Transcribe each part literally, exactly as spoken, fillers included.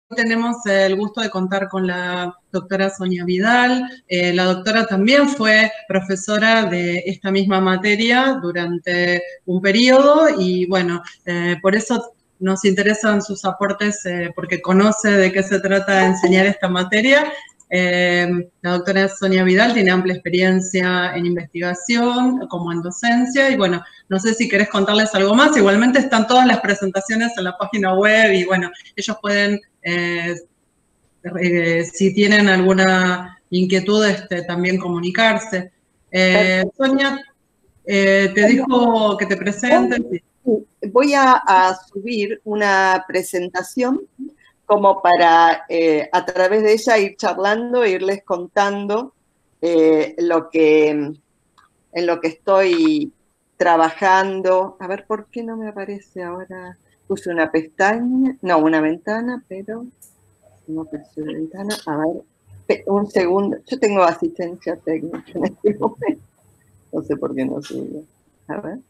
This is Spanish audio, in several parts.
tenemos el gusto de contar con la doctora Sonia Vidal. Eh, la doctora también fue profesora de esta misma materia durante un periodo y bueno, eh, por eso nos interesan sus aportes eh, porque conoce de qué se trata enseñar esta materia. Eh, la doctora Sonia Vidal tiene amplia experiencia en investigación, como en docencia, y bueno, no sé si querés contarles algo más. Igualmente están todas las presentaciones en la página web y bueno, ellos pueden, eh, eh, si tienen alguna inquietud, este, también comunicarse. Eh, Sonia, eh, te dijo que te presentes. Voy a, a subir una presentación como para eh, a través de ella ir charlando e irles contando eh, lo que, en lo que estoy trabajando. A ver, ¿por qué no me aparece ahora? Puse una pestaña, no, una ventana, pero no puse una ventana. A ver, un segundo. Yo tengo asistencia técnica en este momento. No sé por qué no subió. A ver.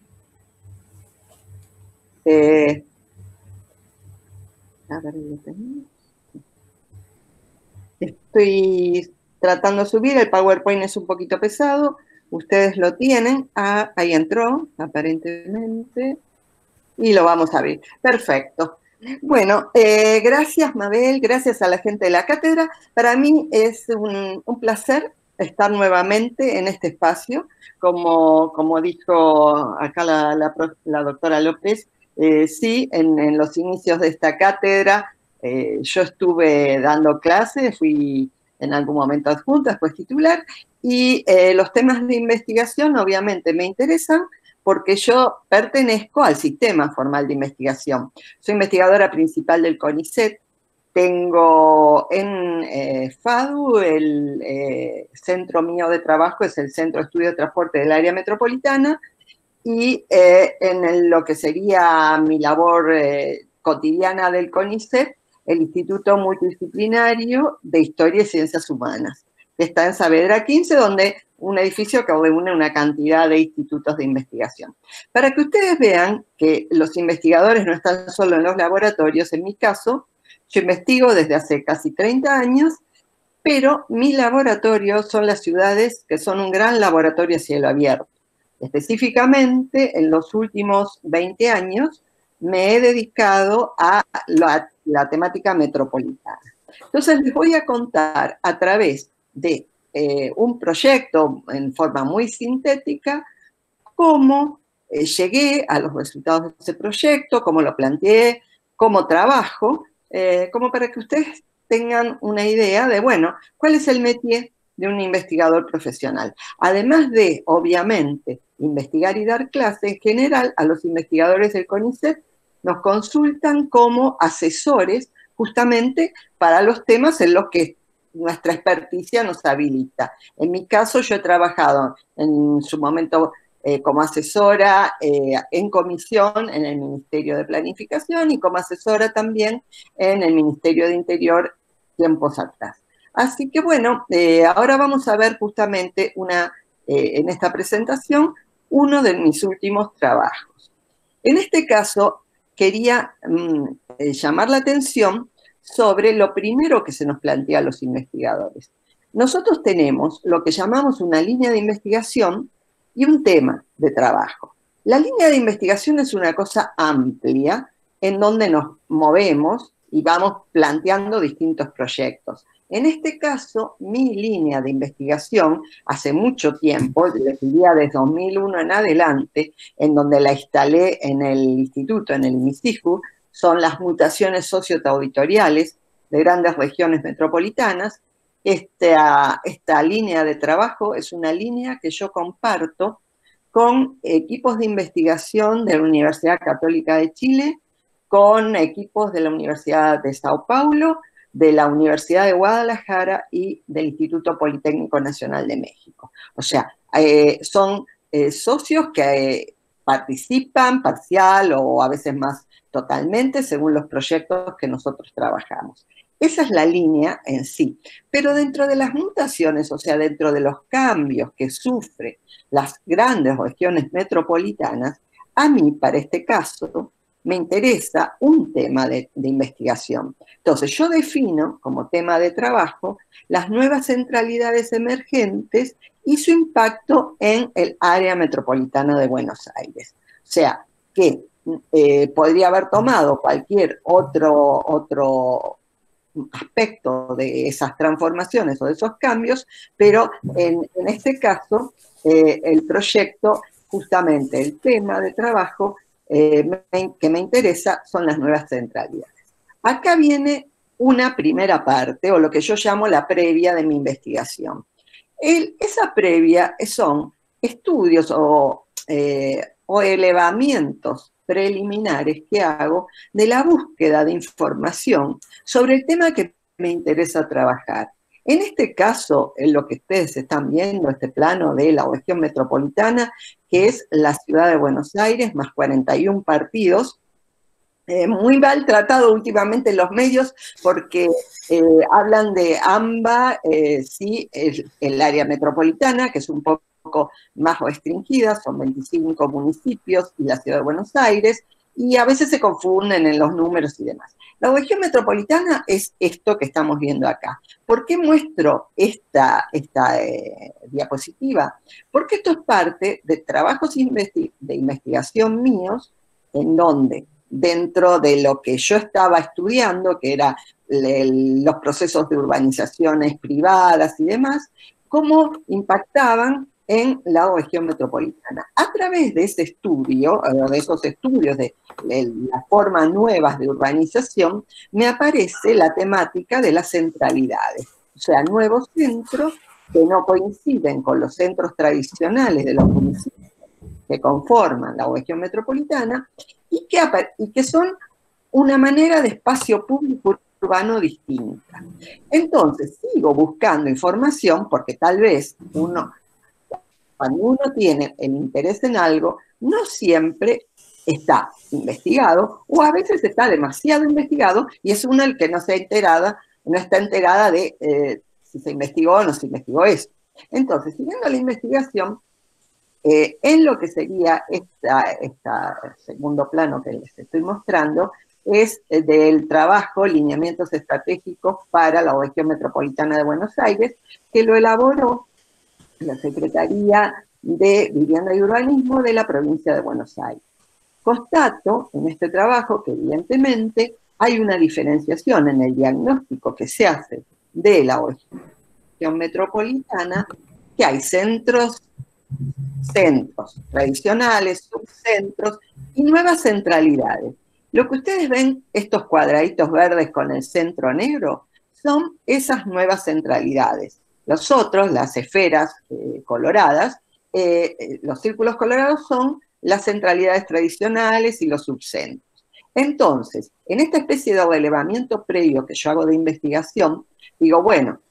Eh, a ver, lo tenemos. Estoy tratando de subir, el PowerPoint es un poquito pesado, ustedes lo tienen, ah, ahí entró, aparentemente, y lo vamos a ver. Perfecto. Bueno, eh, gracias Mabel, gracias a la gente de la cátedra. Para mí es un, un placer estar nuevamente en este espacio. Como, como dijo acá la, la, la doctora López, eh, sí, en, en los inicios de esta cátedra eh, yo estuve dando clases, fui en algún momento adjunta, después titular, y eh, los temas de investigación obviamente me interesan, porque yo pertenezco al sistema formal de investigación. Soy investigadora principal del CONICET, tengo en eh, FADU, el eh, centro mío de trabajo es el Centro de Estudio de Transporte del Área Metropolitana, y eh, en el, lo que sería mi labor eh, cotidiana del CONICET, el Instituto Multidisciplinario de Historia y Ciencias Humanas, que está en Saavedra quince, donde un edificio que reúne una cantidad de institutos de investigación. Para que ustedes vean que los investigadores no están solo en los laboratorios, en mi caso, yo investigo desde hace casi treinta años, pero mi laboratorio son las ciudades que son un gran laboratorio a cielo abierto. Específicamente, en los últimos veinte años, me he dedicado a la, la temática metropolitana. Entonces, les voy a contar a través de eh, un proyecto en forma muy sintética cómo eh, llegué a los resultados de ese proyecto, cómo lo planteé, cómo trabajo, eh, como para que ustedes tengan una idea de, bueno, cuál es el métier de un investigador profesional. Además de, obviamente, investigar y dar clase, en general, a los investigadores del CONICET nos consultan como asesores justamente para los temas en los que nuestra experticia nos habilita. En mi caso, yo he trabajado en su momento eh, como asesora eh, en comisión en el Ministerio de Planificación y como asesora también en el Ministerio de Interior tiempos atrás. Así que bueno, eh, ahora vamos a ver justamente una, eh, en esta presentación uno de mis últimos trabajos. En este caso, quería mm, eh, llamar la atención sobre lo primero que se nos plantea a los investigadores. Nosotros tenemos lo que llamamos una línea de investigación y un tema de trabajo. La línea de investigación es una cosa amplia en donde nos movemos y vamos planteando distintos proyectos. En este caso, mi línea de investigación, hace mucho tiempo, les diría desde dos mil uno en adelante, en donde la instalé en el instituto, en el INICIJU, son las mutaciones socioterritoriales de grandes regiones metropolitanas. Esta, esta línea de trabajo es una línea que yo comparto con equipos de investigación de la Universidad Católica de Chile, con equipos de la Universidad de Sao Paulo, de la Universidad de Guadalajara y del Instituto Politécnico Nacional de México. O sea, eh, son eh, socios que eh, participan parcial o a veces más totalmente según los proyectos que nosotros trabajamos. Esa es la línea en sí. Pero dentro de las mutaciones, o sea, dentro de los cambios que sufren las grandes regiones metropolitanas, a mí, para este caso, me interesa un tema de, de investigación. Entonces, yo defino como tema de trabajo las nuevas centralidades emergentes y su impacto en el área metropolitana de Buenos Aires. O sea, que eh, podría haber tomado cualquier otro, otro aspecto de esas transformaciones o de esos cambios, pero en, en este caso, eh, el proyecto, justamente el tema de trabajo eh, me, que me interesa son las nuevas centralidades. Acá viene una primera parte, o lo que yo llamo la previa de mi investigación. El, esa previa son estudios o, eh, o elevamientos preliminares que hago de la búsqueda de información sobre el tema que me interesa trabajar. En este caso, en lo que ustedes están viendo, este plano de la región metropolitana, que es la ciudad de Buenos Aires, más cuarenta y uno partidos, Eh, muy mal tratado últimamente en los medios porque eh, hablan de AMBA, eh, sí, el, el área metropolitana, que es un poco más restringida, son veinticinco municipios y la ciudad de Buenos Aires, y a veces se confunden en los números y demás. La región metropolitana es esto que estamos viendo acá. ¿Por qué muestro esta, esta eh, diapositiva? Porque esto es parte de trabajos investi- de investigación míos, en donde dentro de lo que yo estaba estudiando, que eran los procesos de urbanizaciones privadas y demás, cómo impactaban en la región metropolitana. A través de ese estudio, de esos estudios de, de las formas nuevas de urbanización, me aparece la temática de las centralidades, o sea, nuevos centros que no coinciden con los centros tradicionales de los municipios que conforman la región metropolitana y que, y que son una manera de espacio público urbano distinta. Entonces, sigo buscando información porque tal vez uno, cuando uno tiene el interés en algo, no siempre está investigado o a veces está demasiado investigado y es uno el que no se ha enterado, no está enterada de eh, si se investigó o no se investigó eso. Entonces, siguiendo la investigación, Eh, en lo que sería este esta segundo plano que les estoy mostrando, es del trabajo Lineamientos Estratégicos para la región metropolitana de Buenos Aires, que lo elaboró la Secretaría de Vivienda y Urbanismo de la provincia de Buenos Aires. Constato en este trabajo que evidentemente hay una diferenciación en el diagnóstico que se hace de la región metropolitana, que hay centros centros tradicionales, subcentros y nuevas centralidades. Lo que ustedes ven, estos cuadraditos verdes con el centro negro, son esas nuevas centralidades. Los otros, las esferas eh, coloradas, eh, los círculos colorados son las centralidades tradicionales y los subcentros. Entonces, en esta especie de relevamiento previo que yo hago de investigación, digo, bueno,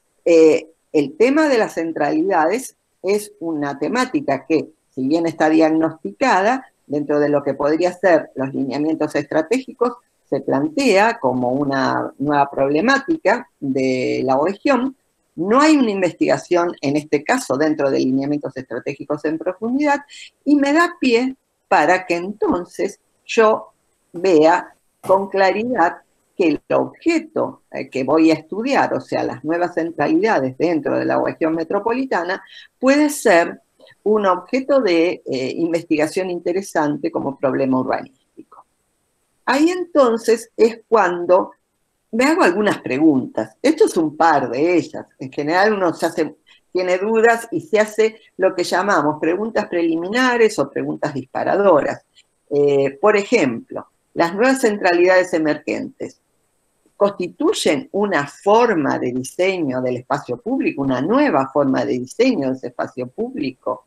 eh, el tema de las centralidades es una temática que, si bien está diagnosticada, dentro de lo que podría ser los lineamientos estratégicos, se plantea como una nueva problemática de la región. No hay una investigación, en este caso, dentro de lineamientos estratégicos en profundidad, y me da pie para que entonces yo vea con claridad que el objeto que voy a estudiar, o sea, las nuevas centralidades dentro de la región metropolitana, puede ser un objeto de eh, investigación interesante como problema urbanístico. Ahí entonces es cuando me hago algunas preguntas. Esto es un par de ellas. En general uno se hace, tiene dudas y se hace lo que llamamos preguntas preliminares o preguntas disparadoras. Eh, por ejemplo, las nuevas centralidades emergentes constituyen una forma de diseño del espacio público, una nueva forma de diseño de ese espacio público.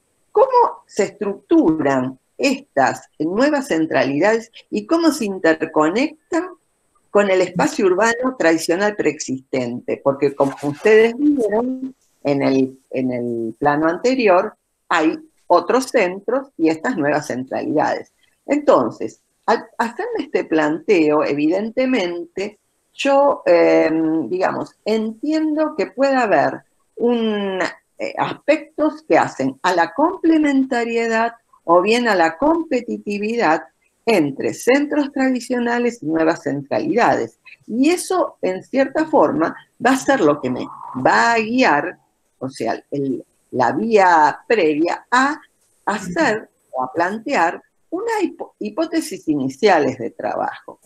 ¿Cómo se estructuran estas nuevas centralidades y cómo se interconectan con el espacio urbano tradicional preexistente? Porque como ustedes vieron en el, en el plano anterior, hay otros centros y estas nuevas centralidades. Entonces, al hacerme este planteo, evidentemente, yo, eh, digamos, entiendo que puede haber un, eh, aspectos que hacen a la complementariedad o bien a la competitividad entre centros tradicionales y nuevas centralidades. Y eso, en cierta forma, va a ser lo que me va a guiar, o sea, el, la vía previa a hacer o a plantear una hipo hipótesis iniciales de trabajo.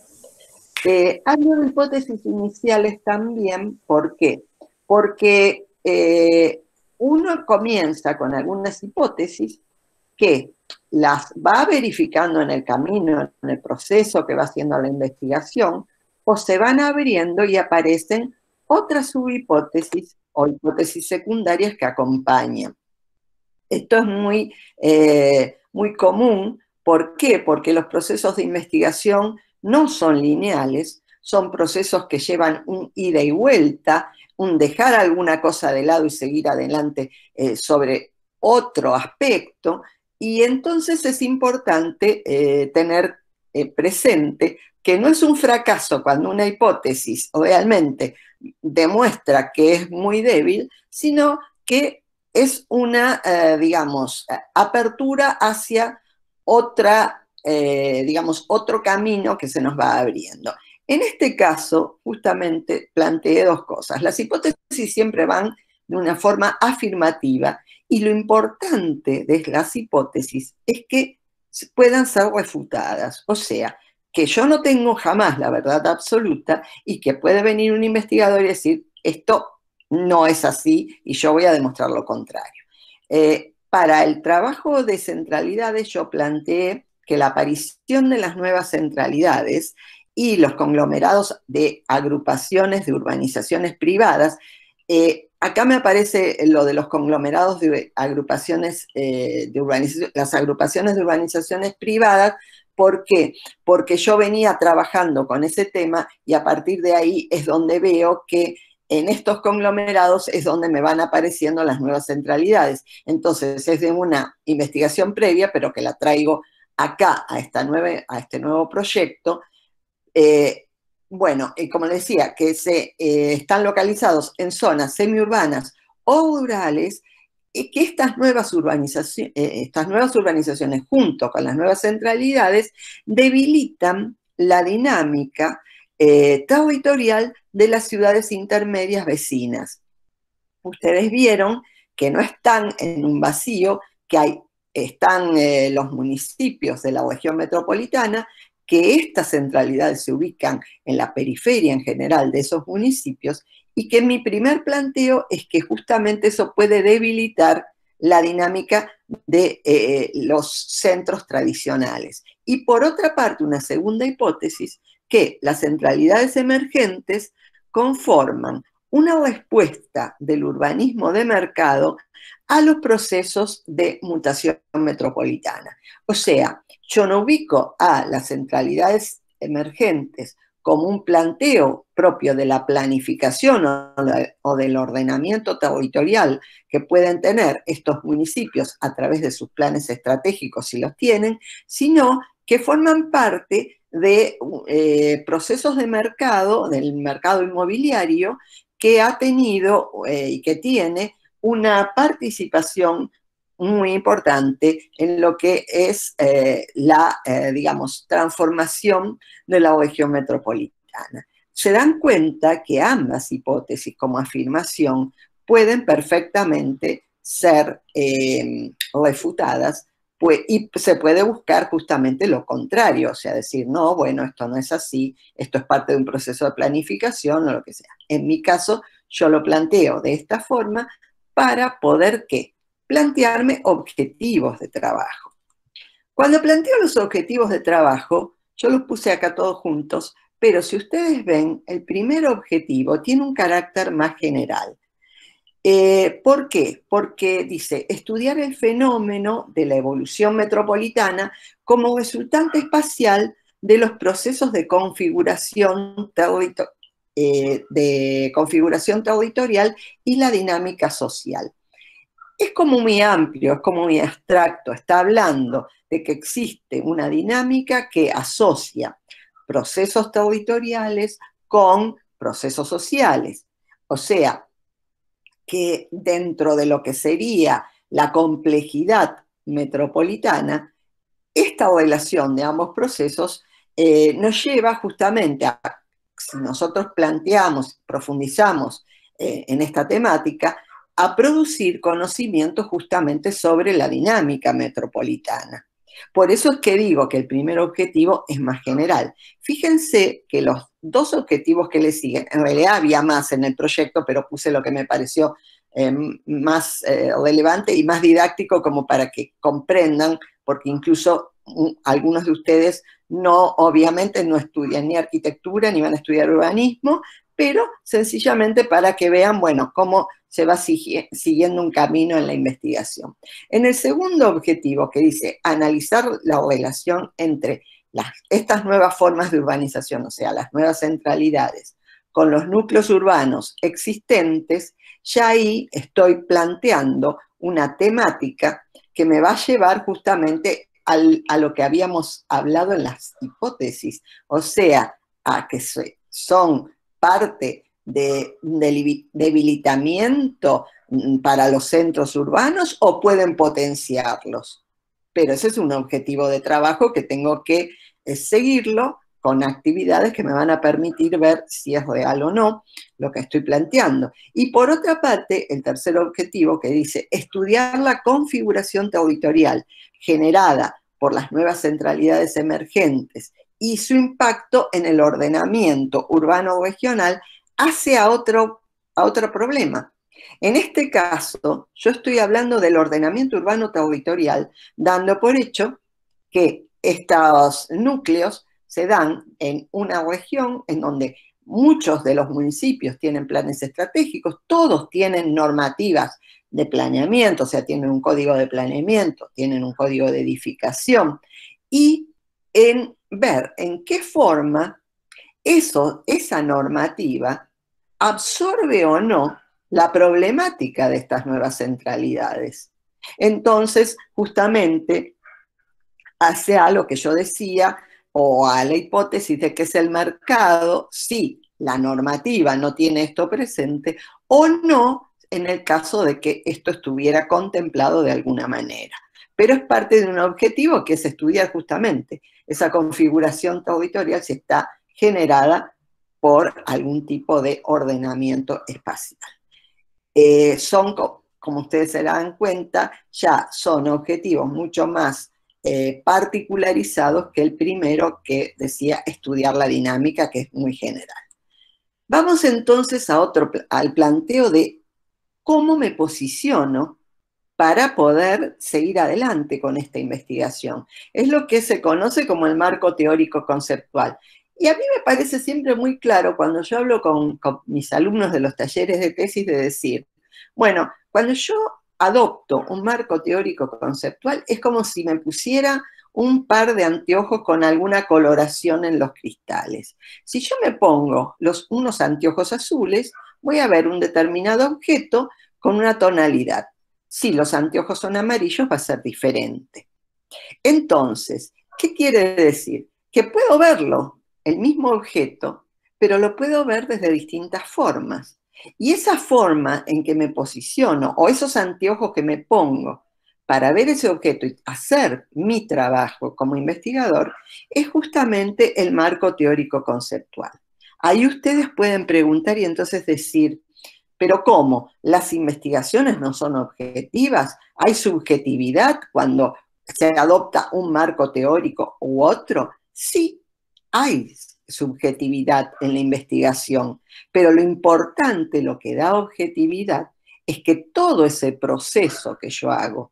Eh, hablo de hipótesis iniciales también, ¿por qué? Porque eh, uno comienza con algunas hipótesis que las va verificando en el camino, en el proceso que va haciendo la investigación, o se van abriendo y aparecen otras subhipótesis o hipótesis secundarias que acompañan. Esto es muy, eh, muy común. ¿Por qué? Porque los procesos de investigación no son lineales, son procesos que llevan un ida y vuelta, un dejar alguna cosa de lado y seguir adelante eh, sobre otro aspecto, y entonces es importante eh, tener eh, presente que no es un fracaso cuando una hipótesis realmente demuestra que es muy débil, sino que es una, eh, digamos, apertura hacia otra, eh, digamos, otro camino que se nos va abriendo. En este caso, justamente, planteé dos cosas. Las hipótesis siempre van de una forma afirmativa, y lo importante de las hipótesis es que puedan ser refutadas. O sea, que yo no tengo jamás la verdad absoluta y que puede venir un investigador y decir, esto no es así y yo voy a demostrar lo contrario. Eh, para el trabajo de centralidades yo planteé que la aparición de las nuevas centralidades y los conglomerados de agrupaciones de urbanizaciones privadas, eh, acá me aparece lo de los conglomerados de agrupaciones eh, de urbanización, las agrupaciones de urbanizaciones privadas. ¿Por qué? Porque yo venía trabajando con ese tema y a partir de ahí es donde veo que en estos conglomerados es donde me van apareciendo las nuevas centralidades. Entonces es de una investigación previa, pero que la traigo acá a, esta nueva, a este nuevo proyecto. Eh, bueno, y como les decía, que se, eh, están localizados en zonas semiurbanas o rurales, y que estas nuevas, urbanizaciones, eh, estas nuevas urbanizaciones junto con las nuevas centralidades debilitan la dinámica eh, territorial de las ciudades intermedias vecinas. Ustedes vieron que no están en un vacío, que hay, están eh, los municipios de la región metropolitana, que estas centralidades se ubican en la periferia en general de esos municipios, y que mi primer planteo es que justamente eso puede debilitar la dinámica de eh, los centros tradicionales. Y por otra parte, una segunda hipótesis, que las centralidades emergentes conforman una respuesta del urbanismo de mercado a los procesos de mutación metropolitana. O sea, yo no ubico a las centralidades emergentes como un planteo propio de la planificación o del ordenamiento territorial que pueden tener estos municipios a través de sus planes estratégicos, si los tienen, sino que forman parte de eh, procesos de mercado, del mercado inmobiliario, que ha tenido eh, y que tiene una participación muy importante en lo que es eh, la, eh, digamos, transformación de la región metropolitana. Se dan cuenta que ambas hipótesis como afirmación pueden perfectamente ser eh, refutadas, pues, y se puede buscar justamente lo contrario, o sea, decir, no, bueno, esto no es así, esto es parte de un proceso de planificación o lo que sea. En mi caso, yo lo planteo de esta forma para poder, ¿qué? Plantearme objetivos de trabajo. Cuando planteo los objetivos de trabajo, yo los puse acá todos juntos, pero si ustedes ven, el primer objetivo tiene un carácter más general. Eh, ¿Por qué? Porque dice, estudiar el fenómeno de la evolución metropolitana como resultante espacial de los procesos de configuración, territo eh, de configuración territorial y la dinámica social. Es como muy amplio, es como muy abstracto, está hablando de que existe una dinámica que asocia procesos territoriales con procesos sociales. O sea, que dentro de lo que sería la complejidad metropolitana, esta relación de ambos procesos eh, nos lleva justamente a, si nosotros planteamos, profundizamos eh, en esta temática, a producir conocimiento justamente sobre la dinámica metropolitana. Por eso es que digo que el primer objetivo es más general. Fíjense que los dos objetivos que le siguen, en realidad había más en el proyecto, pero puse lo que me pareció eh, más eh, relevante y más didáctico como para que comprendan, porque incluso um, algunos de ustedes no, obviamente no estudian ni arquitectura ni van a estudiar urbanismo, pero sencillamente para que vean, bueno, cómo se va siguiendo un camino en la investigación. En el segundo objetivo, que dice analizar la relación entre las, estas nuevas formas de urbanización, o sea, las nuevas centralidades, con los núcleos urbanos existentes, ya ahí estoy planteando una temática que me va a llevar justamente al, a lo que habíamos hablado en las hipótesis, o sea, a que son parte de debilitamiento para los centros urbanos o pueden potenciarlos. Pero ese es un objetivo de trabajo que tengo que seguirlo con actividades que me van a permitir ver si es real o no lo que estoy planteando. Y por otra parte, el tercer objetivo que dice estudiar la configuración territorial generada por las nuevas centralidades emergentes y su impacto en el ordenamiento urbano regional hace a otro, a otro problema. En este caso, yo estoy hablando del ordenamiento urbano territorial, dando por hecho que estos núcleos se dan en una región en donde muchos de los municipios tienen planes estratégicos, todos tienen normativas de planeamiento, o sea, tienen un código de planeamiento, tienen un código de edificación, y en ver en qué forma eso, esa normativa absorbe o no la problemática de estas nuevas centralidades. Entonces, justamente, hace a lo que yo decía, o a la hipótesis de que es el mercado, si la normativa no tiene esto presente, o no, en el caso de que esto estuviera contemplado de alguna manera. Pero es parte de un objetivo que es estudiar justamente esa configuración territorial si está generada por algún tipo de ordenamiento espacial. Eh, son, como ustedes se dan cuenta, ya son objetivos mucho más eh, particularizados que el primero que decía estudiar la dinámica, que es muy general. Vamos entonces a otro, al planteo de cómo me posiciono para poder seguir adelante con esta investigación. Es lo que se conoce como el marco teórico conceptual. Y a mí me parece siempre muy claro cuando yo hablo con, con mis alumnos de los talleres de tesis de decir, bueno, cuando yo adopto un marco teórico conceptual es como si me pusiera un par de anteojos con alguna coloración en los cristales. Si yo me pongo los, unos anteojos azules, voy a ver un determinado objeto con una tonalidad. Si los anteojos son amarillos, va a ser diferente. Entonces, ¿qué quiere decir? Que puedo verlo, el mismo objeto, pero lo puedo ver desde distintas formas. Y esa forma en que me posiciono, o esos anteojos que me pongo para ver ese objeto y hacer mi trabajo como investigador, es justamente el marco teórico conceptual. Ahí ustedes pueden preguntar y entonces decir, ¿pero cómo? ¿Las investigaciones no son objetivas? ¿Hay subjetividad cuando se adopta un marco teórico u otro? Sí, hay subjetividad en la investigación, pero lo importante, lo que da objetividad, es que todo ese proceso que yo hago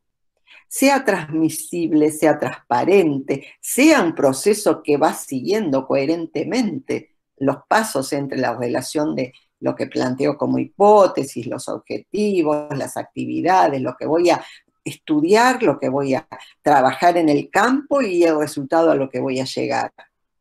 sea transmisible, sea transparente, sea un proceso que va siguiendo coherentemente los pasos entre la relación de lo que planteo como hipótesis, los objetivos, las actividades, lo que voy a estudiar, lo que voy a trabajar en el campo y el resultado a lo que voy a llegar.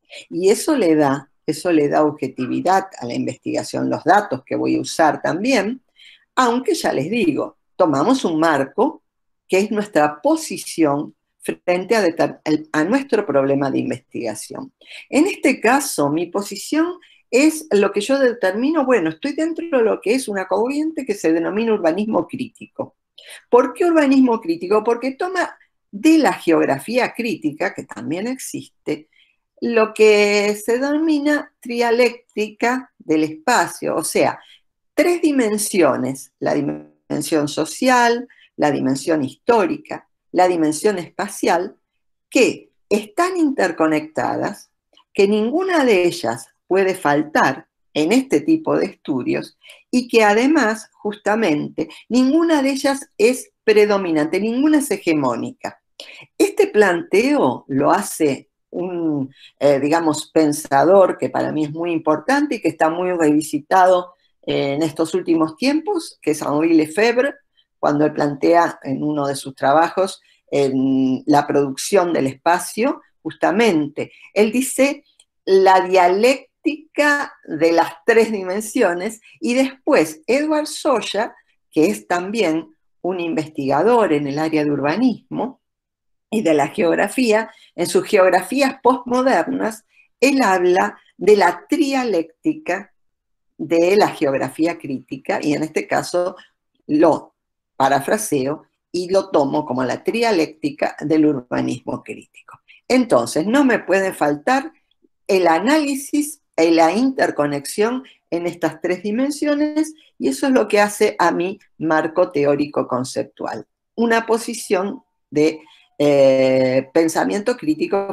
Y eso le da, eso le da objetividad a la investigación, los datos que voy a usar también, aunque ya les digo, tomamos un marco que es nuestra posición frente a, a nuestro problema de investigación. En este caso, mi posición es lo que yo determino, bueno, estoy dentro de lo que es una corriente que se denomina urbanismo crítico. ¿Por qué urbanismo crítico? Porque toma de la geografía crítica, que también existe, lo que se denomina trialéctica del espacio, o sea, tres dimensiones: la dimensión social, la dimensión histórica, la dimensión espacial, que están interconectadas, que ninguna de ellas puede faltar en este tipo de estudios y que además, justamente, ninguna de ellas es predominante, ninguna es hegemónica. Este planteo lo hace un, eh, digamos, pensador que para mí es muy importante y que está muy revisitado en estos últimos tiempos, que es Henri Lefebvre, cuando él plantea en uno de sus trabajos en la producción del espacio, justamente, él dice la dialéctica de las tres dimensiones, y después Edward Soya, que es también un investigador en el área de urbanismo y de la geografía, en sus geografías postmodernas, él habla de la trialéctica de la geografía crítica, y en este caso lo parafraseo y lo tomo como la trialéctica del urbanismo crítico. Entonces, no me puede faltar el análisis y la interconexión en estas tres dimensiones, y eso es lo que hace a mi marco teórico conceptual, una posición de eh, pensamiento crítico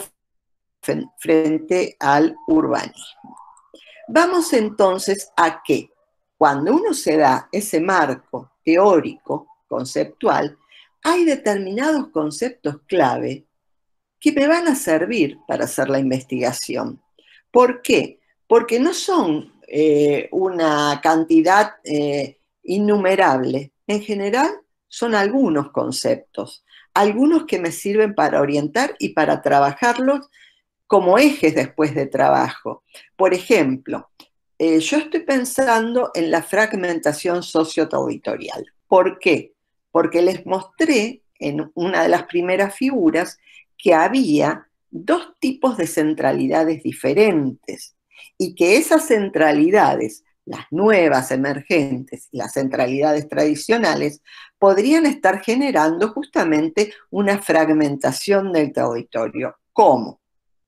frente al urbanismo. Vamos entonces a que cuando uno se da ese marco teórico, conceptual, hay determinados conceptos clave que me van a servir para hacer la investigación. ¿Por qué? Porque no son eh, una cantidad eh, innumerable. En general, son algunos conceptos, algunos que me sirven para orientar y para trabajarlos como ejes después de trabajo. Por ejemplo, eh, yo estoy pensando en la fragmentación socioterritorial. ¿Por qué? Porque les mostré en una de las primeras figuras que había dos tipos de centralidades diferentes y que esas centralidades, las nuevas emergentes y las centralidades tradicionales, podrían estar generando justamente una fragmentación del territorio. ¿Cómo?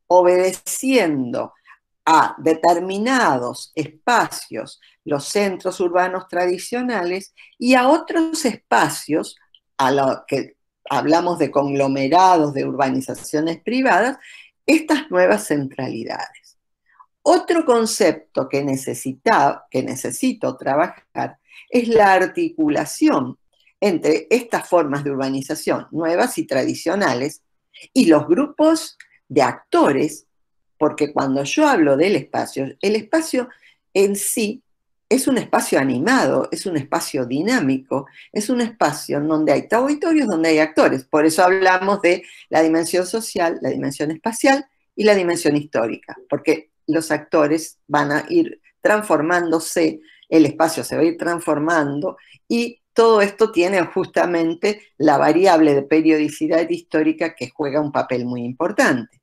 Obedeciendo a determinados espacios, los centros urbanos tradicionales, y a otros espacios, a lo que hablamos de conglomerados, de urbanizaciones privadas, estas nuevas centralidades. Otro concepto que, necesita, que necesito trabajar es la articulación entre estas formas de urbanización nuevas y tradicionales y los grupos de actores, porque cuando yo hablo del espacio, el espacio en sí es un espacio animado, es un espacio dinámico, es un espacio en donde hay territorios, donde hay actores. Por eso hablamos de la dimensión social, la dimensión espacial y la dimensión histórica, porque los actores van a ir transformándose, el espacio se va a ir transformando, y todo esto tiene justamente la variable de periodicidad histórica que juega un papel muy importante.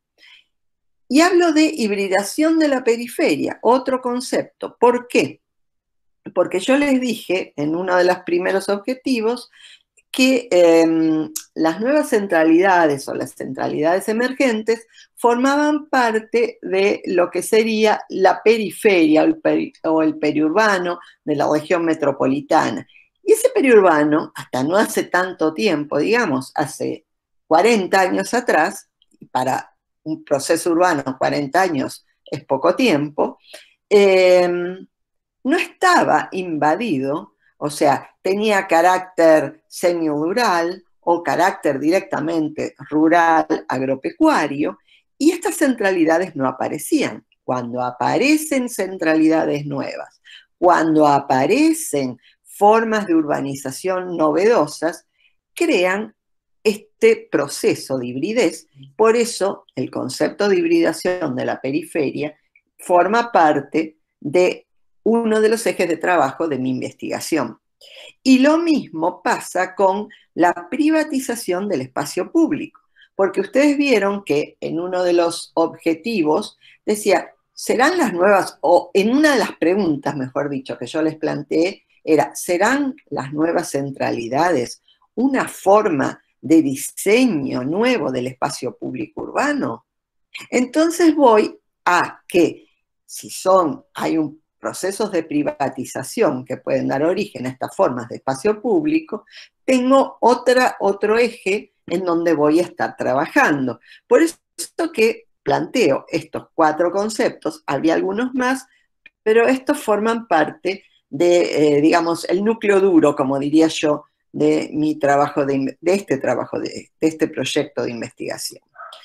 Y hablo de hibridación de la periferia, otro concepto. ¿Por qué? Porque yo les dije en uno de los primeros objetivos que eh, las nuevas centralidades o las centralidades emergentes formaban parte de lo que sería la periferia o el, peri, o el periurbano de la región metropolitana. Y ese periurbano, hasta no hace tanto tiempo, digamos, hace cuarenta años atrás, para un proceso urbano, cuarenta años es poco tiempo, eh, no estaba invadido, o sea, tenía carácter semirural o carácter directamente rural, agropecuario, y estas centralidades no aparecían. Cuando aparecen centralidades nuevas, cuando aparecen formas de urbanización novedosas, crean este proceso de hibridez. Por eso el concepto de hibridación de la periferia forma parte de uno de los ejes de trabajo de mi investigación. Y lo mismo pasa con la privatización del espacio público, porque ustedes vieron que en uno de los objetivos decía, ¿serán las nuevas, o en una de las preguntas, mejor dicho, que yo les planteé, era, ¿serán las nuevas centralidades una forma de diseño nuevo del espacio público urbano? Entonces voy a que si son, hay un, procesos de privatización que pueden dar origen a estas formas de espacio público, tengo otra, otro eje en donde voy a estar trabajando. Por eso que planteo estos cuatro conceptos, habría algunos más, pero estos forman parte de, eh, digamos, el núcleo duro, como diría yo, de mi trabajo, de, de este trabajo, de, de este proyecto de investigación.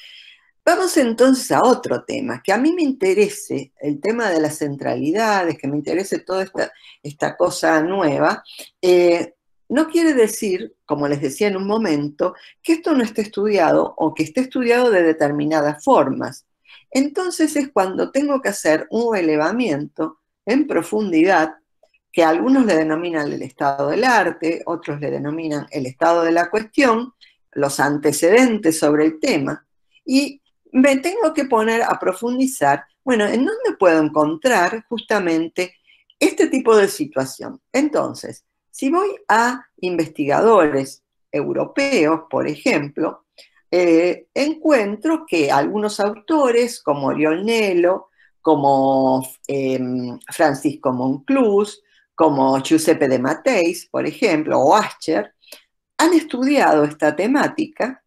Vamos entonces a otro tema, que a mí me interese, el tema de las centralidades, que me interese toda esta, esta cosa nueva, eh, no quiere decir, como les decía en un momento, que esto no esté estudiado o que esté estudiado de determinadas formas. Entonces es cuando tengo que hacer un relevamiento en profundidad, que algunos le denominan el estado del arte, otros le denominan el estado de la cuestión, los antecedentes sobre el tema, y me tengo que poner a profundizar, bueno, ¿en dónde puedo encontrar justamente este tipo de situación? Entonces, si voy a investigadores europeos, por ejemplo, eh, encuentro que algunos autores, como Oriol Nelo, como eh, Francisco Monclús, como Giuseppe de Matteis, por ejemplo, o Ascher, han estudiado esta temática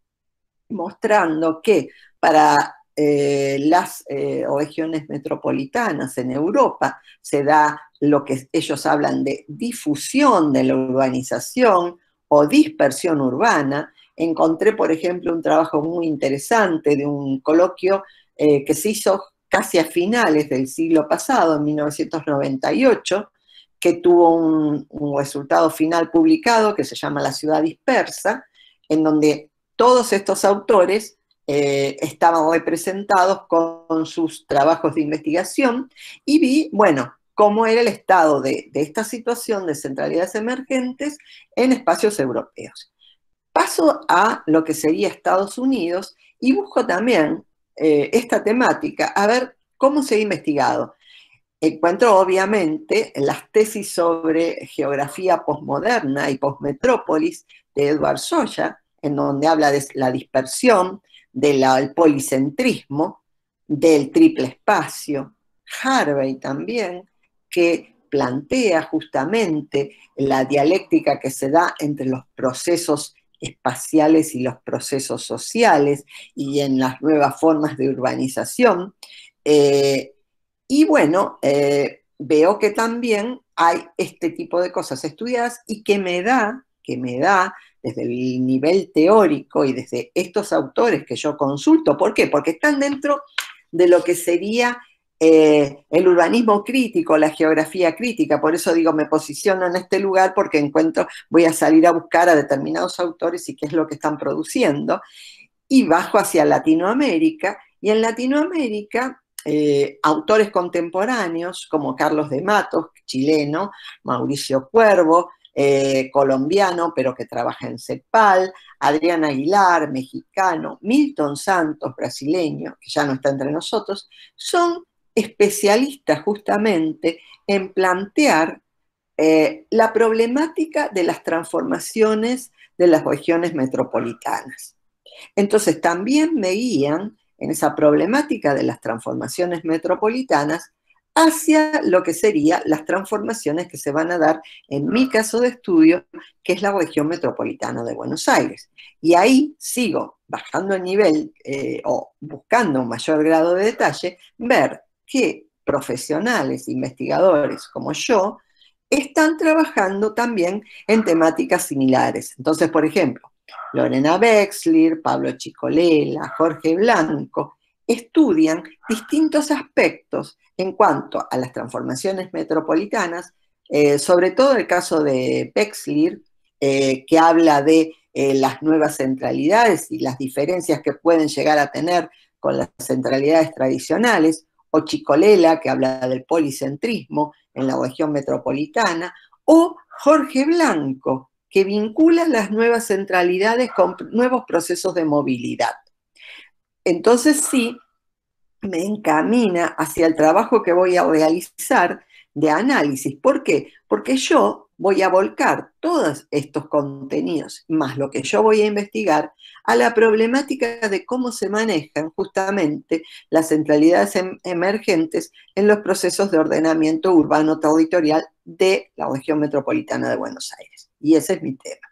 mostrando que para eh, las eh, regiones metropolitanas en Europa se da lo que ellos hablan de difusión de la urbanización o dispersión urbana. Encontré, por ejemplo, un trabajo muy interesante de un coloquio eh, que se hizo casi a finales del siglo pasado, en mil novecientos noventa y ocho, que tuvo un, un resultado final publicado que se llama La ciudad dispersa, en donde todos estos autores eh, estaban representados con sus trabajos de investigación y vi, bueno, cómo era el estado de, de esta situación de centralidades emergentes en espacios europeos. Paso a lo que sería Estados Unidos y busco también eh, esta temática, a ver cómo se ha investigado. Encuentro obviamente las tesis sobre geografía posmoderna y posmetrópolis de Edward Soya, en donde habla de la dispersión, del policentrismo, del triple espacio. Harvey también, que plantea justamente la dialéctica que se da entre los procesos espaciales y los procesos sociales y en las nuevas formas de urbanización. Eh, y bueno, eh, veo que también hay este tipo de cosas estudiadas y que me da, que me da desde el nivel teórico y desde estos autores que yo consulto. ¿Por qué? Porque están dentro de lo que sería eh, el urbanismo crítico, la geografía crítica. Por eso digo, me posiciono en este lugar porque encuentro, voy a salir a buscar a determinados autores y qué es lo que están produciendo. Y bajo hacia Latinoamérica, y en Latinoamérica Eh, autores contemporáneos como Carlos de Matos, chileno, Mauricio Cuervo, eh, colombiano, pero que trabaja en CEPAL, Adrián Aguilar, mexicano, Milton Santos, brasileño, que ya no está entre nosotros, son especialistas justamente en plantear eh, la problemática de las transformaciones de las regiones metropolitanas. Entonces también me guían en esa problemática de las transformaciones metropolitanas hacia lo que serían las transformaciones que se van a dar en mi caso de estudio, que es la región metropolitana de Buenos Aires. Y ahí sigo bajando el nivel eh, o buscando un mayor grado de detalle, ver qué profesionales, investigadores como yo, están trabajando también en temáticas similares. Entonces, por ejemplo, Lorena Bexler, Pablo Chicolela, Jorge Blanco, estudian distintos aspectos en cuanto a las transformaciones metropolitanas, eh, sobre todo el caso de Bexler, eh, que habla de eh, las nuevas centralidades y las diferencias que pueden llegar a tener con las centralidades tradicionales, o Chicolela, que habla del policentrismo en la región metropolitana, o Jorge Blanco, que vincula las nuevas centralidades con nuevos procesos de movilidad. Entonces sí, me encamina hacia el trabajo que voy a realizar de análisis. ¿Por qué? Porque yo voy a volcar todos estos contenidos, más lo que yo voy a investigar, a la problemática de cómo se manejan justamente las centralidades em- emergentes en los procesos de ordenamiento urbano territorial de la región metropolitana de Buenos Aires. Y ese es mi tema.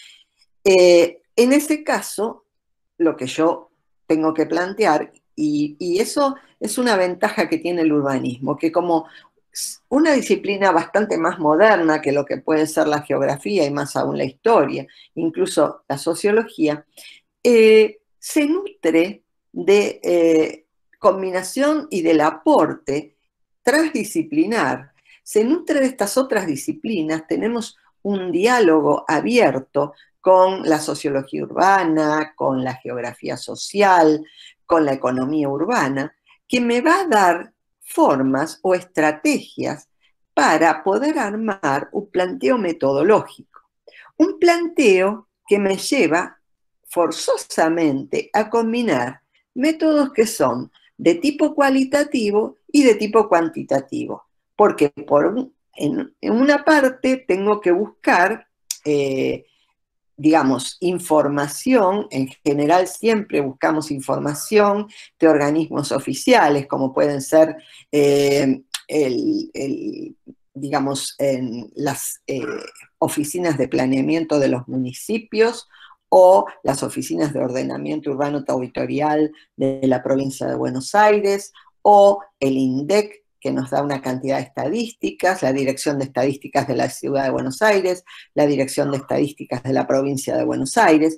Eh, en ese caso, lo que yo tengo que plantear, y, y eso es una ventaja que tiene el urbanismo, que como una disciplina bastante más moderna que lo que puede ser la geografía y más aún la historia, incluso la sociología, eh, se nutre de eh, combinación y del aporte transdisciplinar. Se nutre de estas otras disciplinas, tenemos un diálogo abierto con la sociología urbana, con la geografía social, con la economía urbana, que me va a dar formas o estrategias para poder armar un planteo metodológico. Un planteo que me lleva forzosamente a combinar métodos que son de tipo cualitativo y de tipo cuantitativo, porque por, en, en una parte tengo que buscar eh, digamos, información, en general siempre buscamos información de organismos oficiales, como pueden ser, eh, el, el, digamos, en las eh, oficinas de planeamiento de los municipios o las oficinas de ordenamiento urbano territorial de la provincia de Buenos Aires, o el INDEC, que nos da una cantidad de estadísticas, la Dirección de Estadísticas de la Ciudad de Buenos Aires, la Dirección de Estadísticas de la Provincia de Buenos Aires.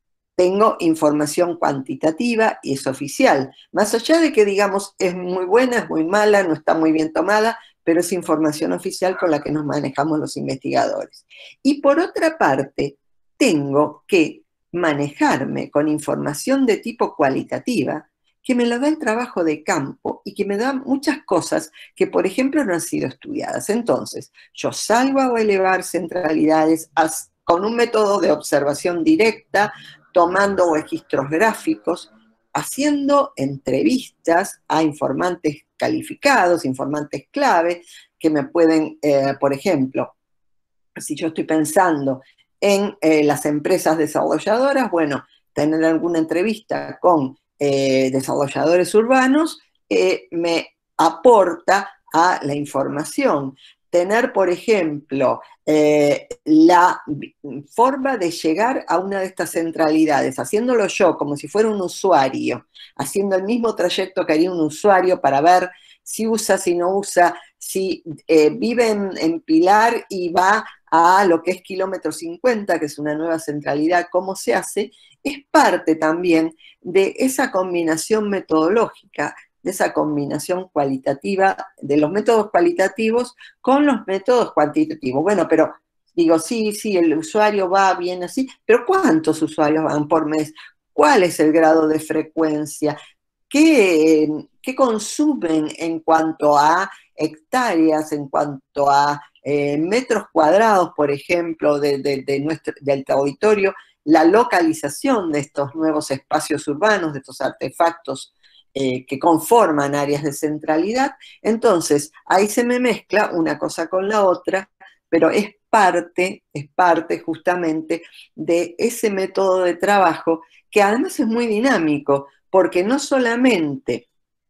Tengo información cuantitativa y es oficial. Más allá de que, digamos, es muy buena, es muy mala, no está muy bien tomada, pero es información oficial con la que nos manejamos los investigadores. Y por otra parte, tengo que manejarme con información de tipo cualitativa, que me lo da el trabajo de campo y que me da muchas cosas que, por ejemplo, no han sido estudiadas. Entonces, yo salgo a elevar centralidades con un método de observación directa, tomando registros gráficos, haciendo entrevistas a informantes calificados, informantes clave, que me pueden, eh, por ejemplo, si yo estoy pensando en eh, las empresas desarrolladoras, bueno, tener alguna entrevista con eh, desarrolladores urbanos eh, me aporta a la información. Tener, por ejemplo, eh, la forma de llegar a una de estas centralidades, haciéndolo yo como si fuera un usuario, haciendo el mismo trayecto que haría un usuario para ver si usa, si no usa, si eh, vive en, en Pilar y va a lo que es kilómetro cincuenta, que es una nueva centralidad, cómo se hace, es parte también de esa combinación metodológica, de esa combinación cualitativa, de los métodos cualitativos con los métodos cuantitativos. Bueno, pero digo, sí, sí, el usuario va bien así, pero ¿cuántos usuarios van por mes? ¿Cuál es el grado de frecuencia? ¿Qué, qué consumen en cuanto a hectáreas, en cuanto a eh, metros cuadrados, por ejemplo, de, de, de nuestro, del territorio? La localización de estos nuevos espacios urbanos, de estos artefactos eh, que conforman áreas de centralidad. Entonces, ahí se me mezcla una cosa con la otra, pero es parte, es parte justamente de ese método de trabajo que además es muy dinámico, porque no solamente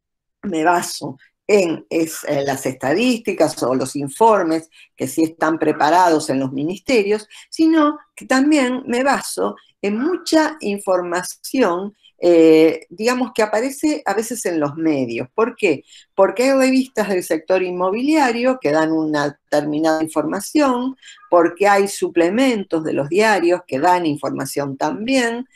me baso en es, eh, las estadísticas o los informes que sí están preparados en los ministerios, sino que también me baso en mucha información, eh, digamos, que aparece a veces en los medios. ¿Por qué? Porque hay revistas del sector inmobiliario que dan una determinada información, porque hay suplementos de los diarios que dan información también,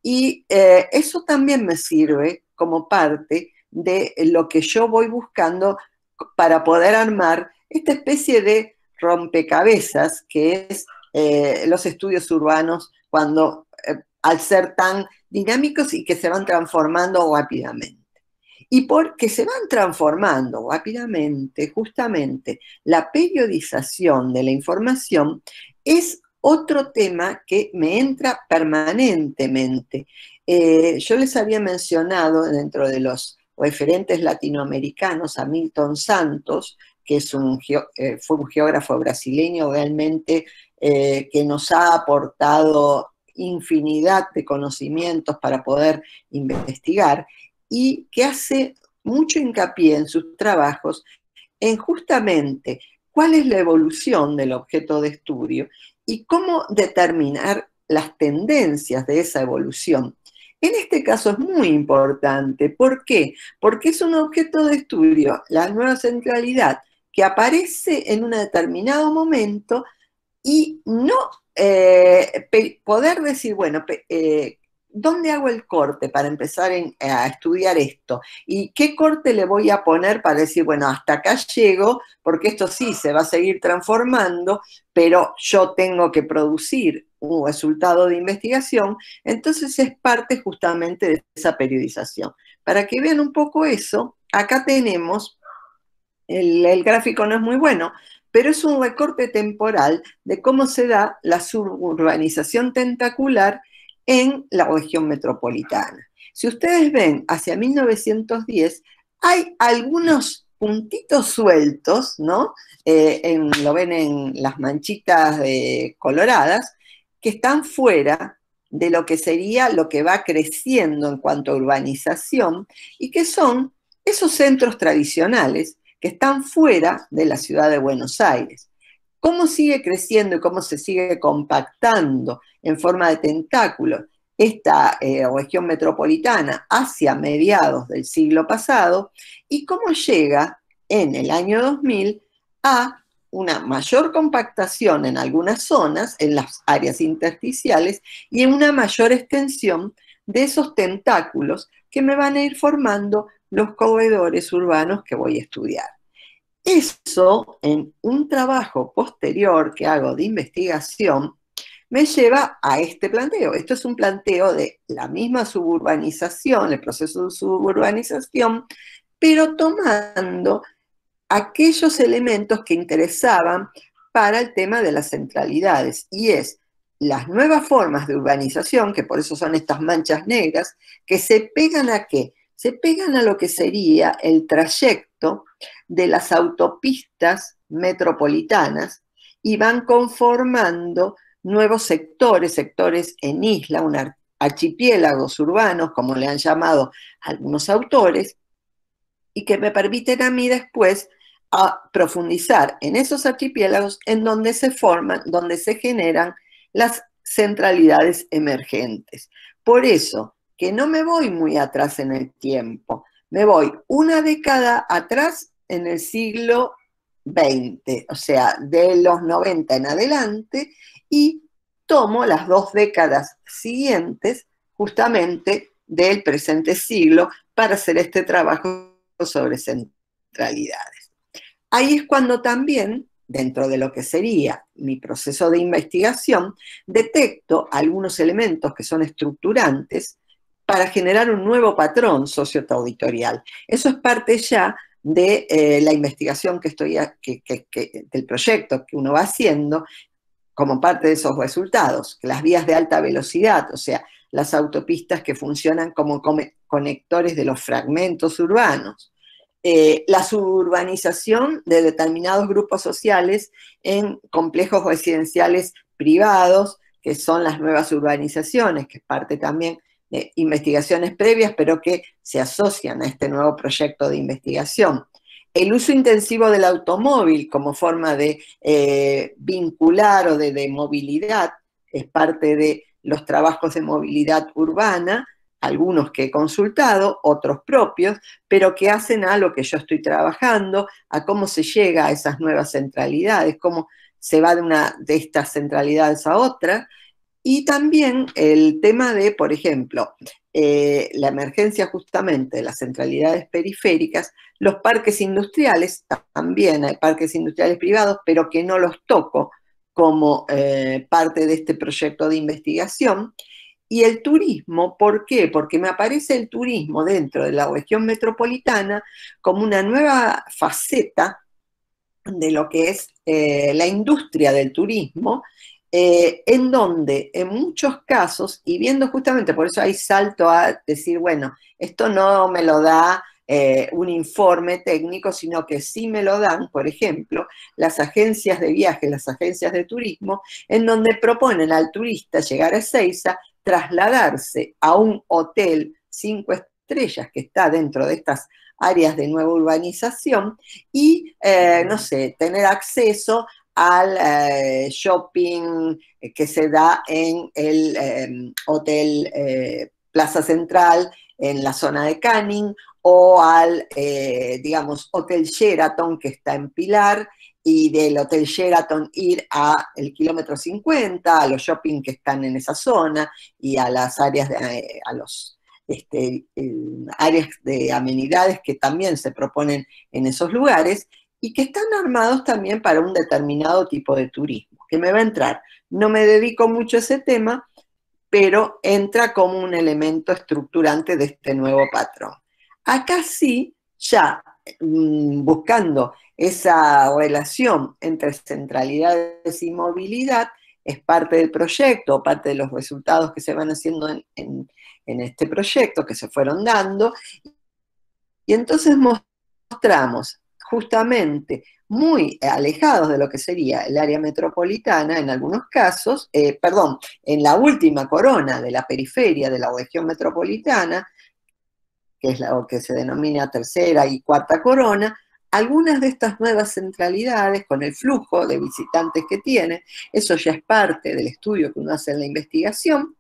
y eh, eso también me sirve como parte de lo que yo voy buscando para poder armar esta especie de rompecabezas que es eh, los estudios urbanos cuando, eh, al ser tan dinámicos y que se van transformando rápidamente. Y porque se van transformando rápidamente, justamente la periodización de la información es otro tema que me entra permanentemente. Eh, yo les había mencionado dentro de los referentes latinoamericanos, a Milton Santos, que es un, eh, fue un geógrafo brasileño realmente eh, que nos ha aportado infinidad de conocimientos para poder investigar, y que hace mucho hincapié en sus trabajos en justamente cuál es la evolución del objeto de estudio y cómo determinar las tendencias de esa evolución. En este caso es muy importante. ¿Por qué? Porque es un objeto de estudio, la nueva centralidad, que aparece en un determinado momento y no eh, poder decir, bueno, eh, ¿dónde hago el corte para empezar en, a estudiar esto? ¿Y qué corte le voy a poner para decir, bueno, hasta acá llego, porque esto sí se va a seguir transformando, pero yo tengo que producir un resultado de investigación? Entonces es parte justamente de esa periodización. Para que vean un poco eso, acá tenemos, el, el gráfico no es muy bueno, pero es un recorte temporal de cómo se da la suburbanización tentacular en la región metropolitana. Si ustedes ven hacia mil novecientos diez, hay algunos puntitos sueltos, ¿no? Eh, en, lo ven en las manchitas de, coloradas, que están fuera de lo que sería lo que va creciendo en cuanto a urbanización, y que son esos centros tradicionales que están fuera de la ciudad de Buenos Aires. ¿Cómo sigue creciendo y cómo se sigue compactando en forma de tentáculo esta eh, región metropolitana hacia mediados del siglo pasado, y cómo llega en el año dos mil a una mayor compactación en algunas zonas, en las áreas intersticiales, y en una mayor extensión de esos tentáculos que me van a ir formando los corredores urbanos que voy a estudiar. Eso, en un trabajo posterior que hago de investigación, me lleva a este planteo. Esto es un planteo de la misma suburbanización, el proceso de suburbanización, pero tomando aquellos elementos que interesaban para el tema de las centralidades, y es las nuevas formas de urbanización, que por eso son estas manchas negras, que se pegan a qué? Se pegan a lo que sería el trayecto de las autopistas metropolitanas y van conformando nuevos sectores, sectores en isla, un archipiélagos urbanos, como le han llamado algunos autores, y que me permiten a mí después a profundizar en esos archipiélagos en donde se forman, donde se generan las centralidades emergentes. Por eso, que no me voy muy atrás en el tiempo, me voy una década atrás en el siglo veinte, o sea, de los noventa en adelante, y tomo las dos décadas siguientes justamente del presente siglo para hacer este trabajo sobre centralidades. Ahí es cuando también, dentro de lo que sería mi proceso de investigación, detecto algunos elementos que son estructurantes para generar un nuevo patrón socioterritorial. Eso es parte ya de eh, la investigación que estoy, que, que, que, del proyecto que uno va haciendo, como parte de esos resultados, que las vías de alta velocidad, o sea, las autopistas que funcionan como conectores de los fragmentos urbanos, eh, la suburbanización de determinados grupos sociales en complejos residenciales privados, que son las nuevas urbanizaciones, que es parte también de investigaciones previas, pero que se asocian a este nuevo proyecto de investigación. El uso intensivo del automóvil como forma de eh, vincular o de, de movilidad es parte de los trabajos de movilidad urbana, algunos que he consultado, otros propios, pero que hacen a lo que yo estoy trabajando, a cómo se llega a esas nuevas centralidades, cómo se va de una de estas centralidades a otra. Y también el tema de, por ejemplo, eh, la emergencia justamente de las centralidades periféricas, los parques industriales, también hay parques industriales privados, pero que no los toco como eh, parte de este proyecto de investigación. Y el turismo, ¿por qué? Porque me aparece el turismo dentro de la región metropolitana como una nueva faceta de lo que es eh, la industria del turismo, Eh, en donde en muchos casos, y viendo justamente, por eso hay salto a decir, bueno, esto no me lo da eh, un informe técnico, sino que sí me lo dan, por ejemplo, las agencias de viaje, las agencias de turismo, en donde proponen al turista llegar a Ezeiza, trasladarse a un hotel cinco estrellas que está dentro de estas áreas de nueva urbanización y, eh, no sé, tener acceso al eh, shopping que se da en el eh, Hotel eh, Plaza Central, en la zona de Canning, o al, eh, digamos, Hotel Sheraton, que está en Pilar, y del Hotel Sheraton ir a el kilómetro cincuenta, a los shopping que están en esa zona, y a las áreas, de, eh, a los este, eh, áreas de amenidades que también se proponen en esos lugares, y que están armados también para un determinado tipo de turismo, que me va a entrar. No me dedico mucho a ese tema, pero entra como un elemento estructurante de este nuevo patrón. Acá sí, ya mmm, buscando esa relación entre centralidades y movilidad, es parte del proyecto, parte de los resultados que se van haciendo en, en, en este proyecto, que se fueron dando, y entonces mostramos justamente muy alejados de lo que sería el área metropolitana en algunos casos, eh, perdón, en la última corona de la periferia de la región metropolitana, que es lo que se denomina tercera y cuarta corona, algunas de estas nuevas centralidades, con el flujo de visitantes que tiene, eso ya es parte del estudio que uno hace en la investigación,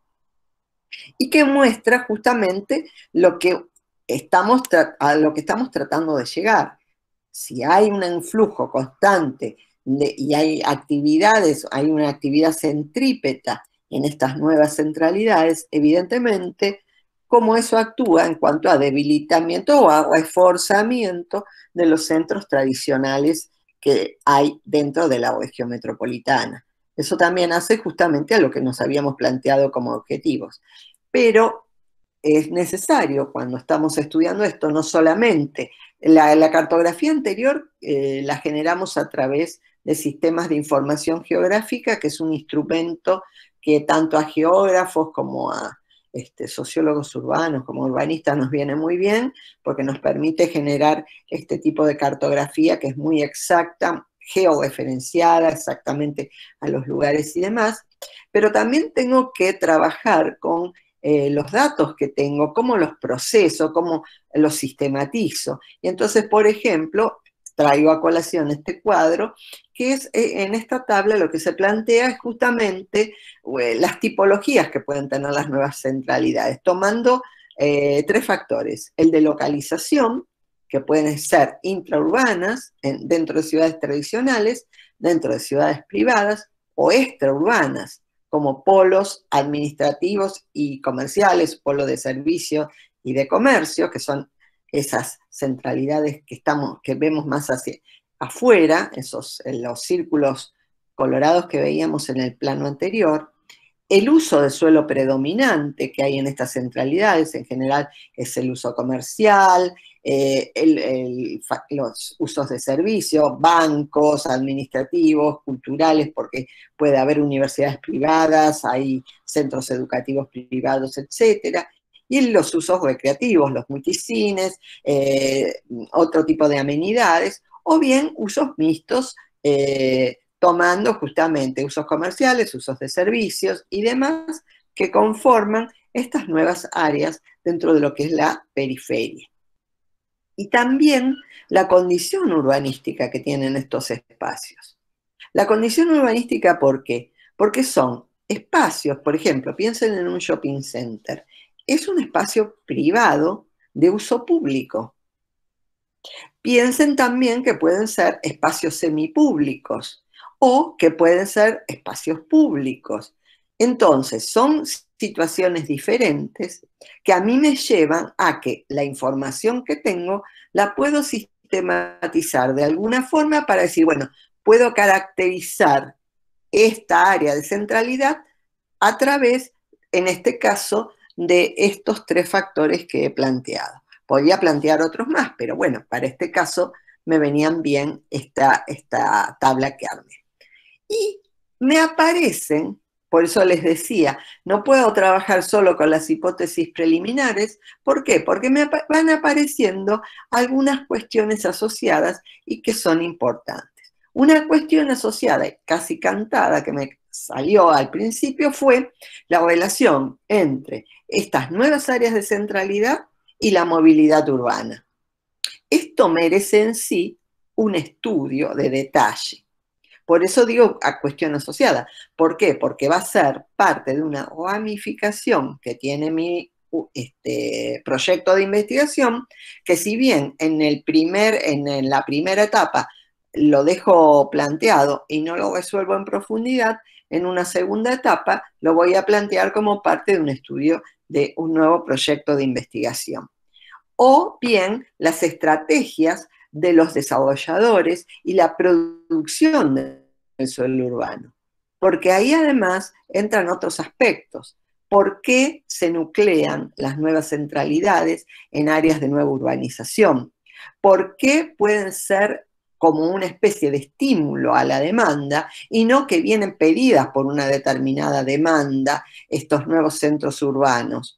y que muestra justamente lo que estamos, a lo que estamos tratando de llegar. Si hay un influjo constante de, y hay actividades, hay una actividad centrípeta en estas nuevas centralidades, evidentemente, cómo eso actúa en cuanto a debilitamiento o a reforzamiento de los centros tradicionales que hay dentro de la región metropolitana. Eso también hace justamente a lo que nos habíamos planteado como objetivos. Pero es necesario, cuando estamos estudiando esto, no solamente la, la cartografía anterior eh, la generamos a través de sistemas de información geográfica, que es un instrumento que tanto a geógrafos como a este, sociólogos urbanos, como urbanistas, nos viene muy bien, porque nos permite generar este tipo de cartografía que es muy exacta, georreferenciada exactamente a los lugares y demás, pero también tengo que trabajar con Eh, los datos que tengo, cómo los proceso, cómo los sistematizo. Y entonces, por ejemplo, traigo a colación este cuadro, que es eh, en esta tabla lo que se plantea es justamente eh, las tipologías que pueden tener las nuevas centralidades, tomando eh, tres factores: el de localización, que pueden ser intraurbanas, en, dentro de ciudades tradicionales, dentro de ciudades privadas, o extraurbanas, como polos administrativos y comerciales, polos de servicio y de comercio, que son esas centralidades que, estamos, que vemos más hacia afuera, esos, en los círculos colorados que veíamos en el plano anterior. El uso de suelo predominante que hay en estas centralidades, en general, es el uso comercial, eh, el, el, los usos de servicio, bancos, administrativos, culturales, porque puede haber universidades privadas, hay centros educativos privados, etcétera, y en los usos recreativos, los multicines, eh, otro tipo de amenidades, o bien usos mixtos, eh, tomando justamente usos comerciales, usos de servicios y demás que conforman estas nuevas áreas dentro de lo que es la periferia. Y también la condición urbanística que tienen estos espacios. La condición urbanística, ¿por qué? Porque son espacios, por ejemplo, piensen en un shopping center, es un espacio privado de uso público. Piensen también que pueden ser espacios semipúblicos o que pueden ser espacios públicos. Entonces, son situaciones diferentes que a mí me llevan a que la información que tengo la puedo sistematizar de alguna forma para decir, bueno, puedo caracterizar esta área de centralidad a través, en este caso, de estos tres factores que he planteado. Podría plantear otros más, pero bueno, para este caso me venían bien esta, esta tabla que armé. Y me aparecen, Por eso les decía, no puedo trabajar solo con las hipótesis preliminares. ¿Por qué? Porque me van apareciendo algunas cuestiones asociadas y que son importantes. Una cuestión asociada, casi cantada, que me salió al principio fue la relación entre estas nuevas áreas de centralidad y la movilidad urbana. Esto merece en sí un estudio de detalle. Por eso digo a cuestión asociada. ¿Por qué? Porque va a ser parte de una ramificación que tiene mi este, proyecto de investigación, que si bien en, el primer, en, en la primera etapa lo dejo planteado y no lo resuelvo en profundidad, en una segunda etapa lo voy a plantear como parte de un estudio de un nuevo proyecto de investigación. O bien las estrategias de los desarrolladores y la producción del suelo urbano. Porque ahí además entran otros aspectos. ¿Por qué se nuclean las nuevas centralidades en áreas de nueva urbanización? ¿Por qué pueden ser como una especie de estímulo a la demanda y no que vienen pedidas por una determinada demanda estos nuevos centros urbanos?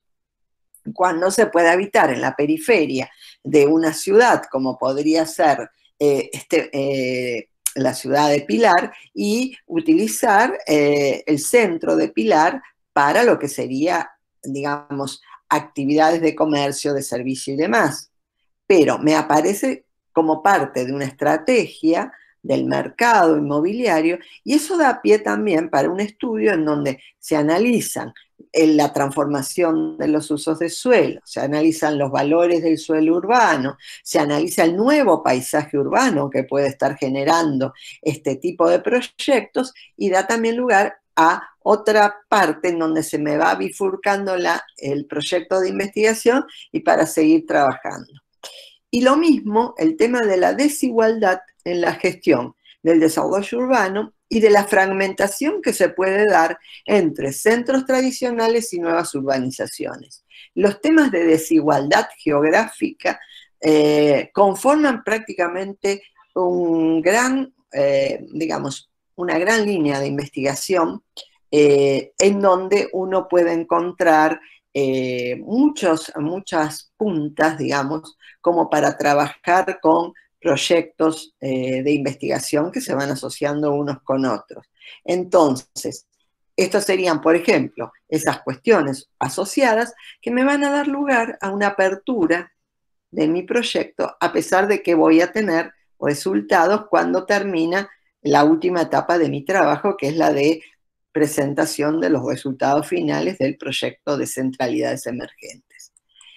Cuando se puede habitar en la periferia de una ciudad, como podría ser eh, este, eh, la ciudad de Pilar, y utilizar eh, el centro de Pilar para lo que sería, digamos, actividades de comercio, de servicio y demás. Pero me aparece como parte de una estrategia del mercado inmobiliario, y eso da pie también para un estudio en donde se analizan la transformación de los usos de suelo, se analizan los valores del suelo urbano, se analiza el nuevo paisaje urbano que puede estar generando este tipo de proyectos, y da también lugar a otra parte en donde se me va bifurcando la, el proyecto de investigación y para seguir trabajando. Y lo mismo el tema de la desigualdad en la gestión del desarrollo urbano y de la fragmentación que se puede dar entre centros tradicionales y nuevas urbanizaciones. Los temas de desigualdad geográfica eh, conforman prácticamente un gran, eh, digamos, una gran línea de investigación eh, en donde uno puede encontrar eh, muchos, muchas puntas, digamos, como para trabajar con proyectos eh, de investigación que se van asociando unos con otros. Entonces, estos serían, por ejemplo, esas cuestiones asociadas que me van a dar lugar a una apertura de mi proyecto, a pesar de que voy a tener resultados cuando termina la última etapa de mi trabajo, que es la de presentación de los resultados finales del proyecto de centralidades emergentes.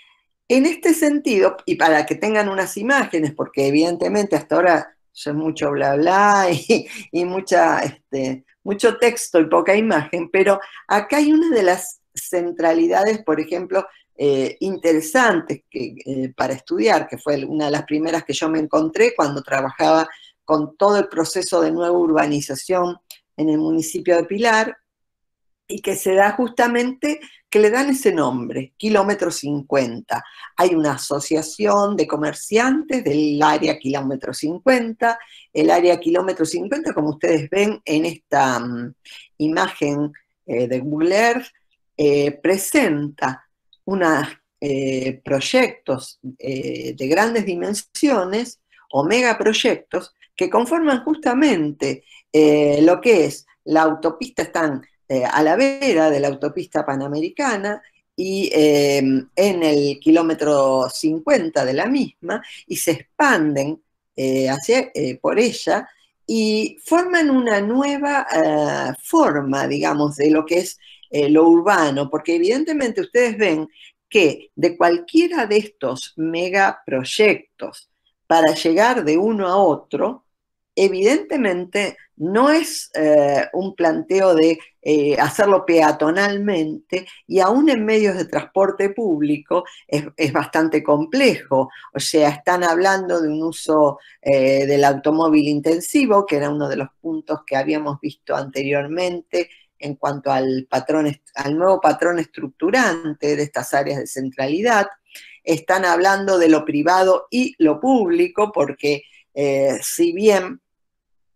En este sentido, y para que tengan unas imágenes, porque evidentemente hasta ahora es mucho bla bla y, y mucha, este, mucho texto y poca imagen, pero acá hay una de las centralidades, por ejemplo, eh, interesantes que, eh, para estudiar, que fue una de las primeras que yo me encontré cuando trabajaba con todo el proceso de nueva urbanización en el municipio de Pilar, y que se da justamente, que le dan ese nombre, Kilómetro cincuenta. Hay una asociación de comerciantes del área Kilómetro cincuenta. El área Kilómetro cincuenta, como ustedes ven en esta um, imagen eh, de Google Earth, eh, presenta unos eh, proyectos eh, de grandes dimensiones o megaproyectos que conforman justamente eh, lo que es la autopista. Están Eh, a la vera de la autopista Panamericana y eh, en el kilómetro cincuenta de la misma, y se expanden eh, hacia, eh, por ella y forman una nueva eh, forma, digamos, de lo que es eh, lo urbano, porque evidentemente ustedes ven que de cualquiera de estos megaproyectos para llegar de uno a otro, evidentemente no es eh, un planteo de eh, hacerlo peatonalmente, y aún en medios de transporte público es, es bastante complejo. O sea, están hablando de un uso eh, del automóvil intensivo, que era uno de los puntos que habíamos visto anteriormente en cuanto al, patrón, al nuevo patrón estructurante de estas áreas de centralidad. Están hablando de lo privado y lo público, porque eh, si bien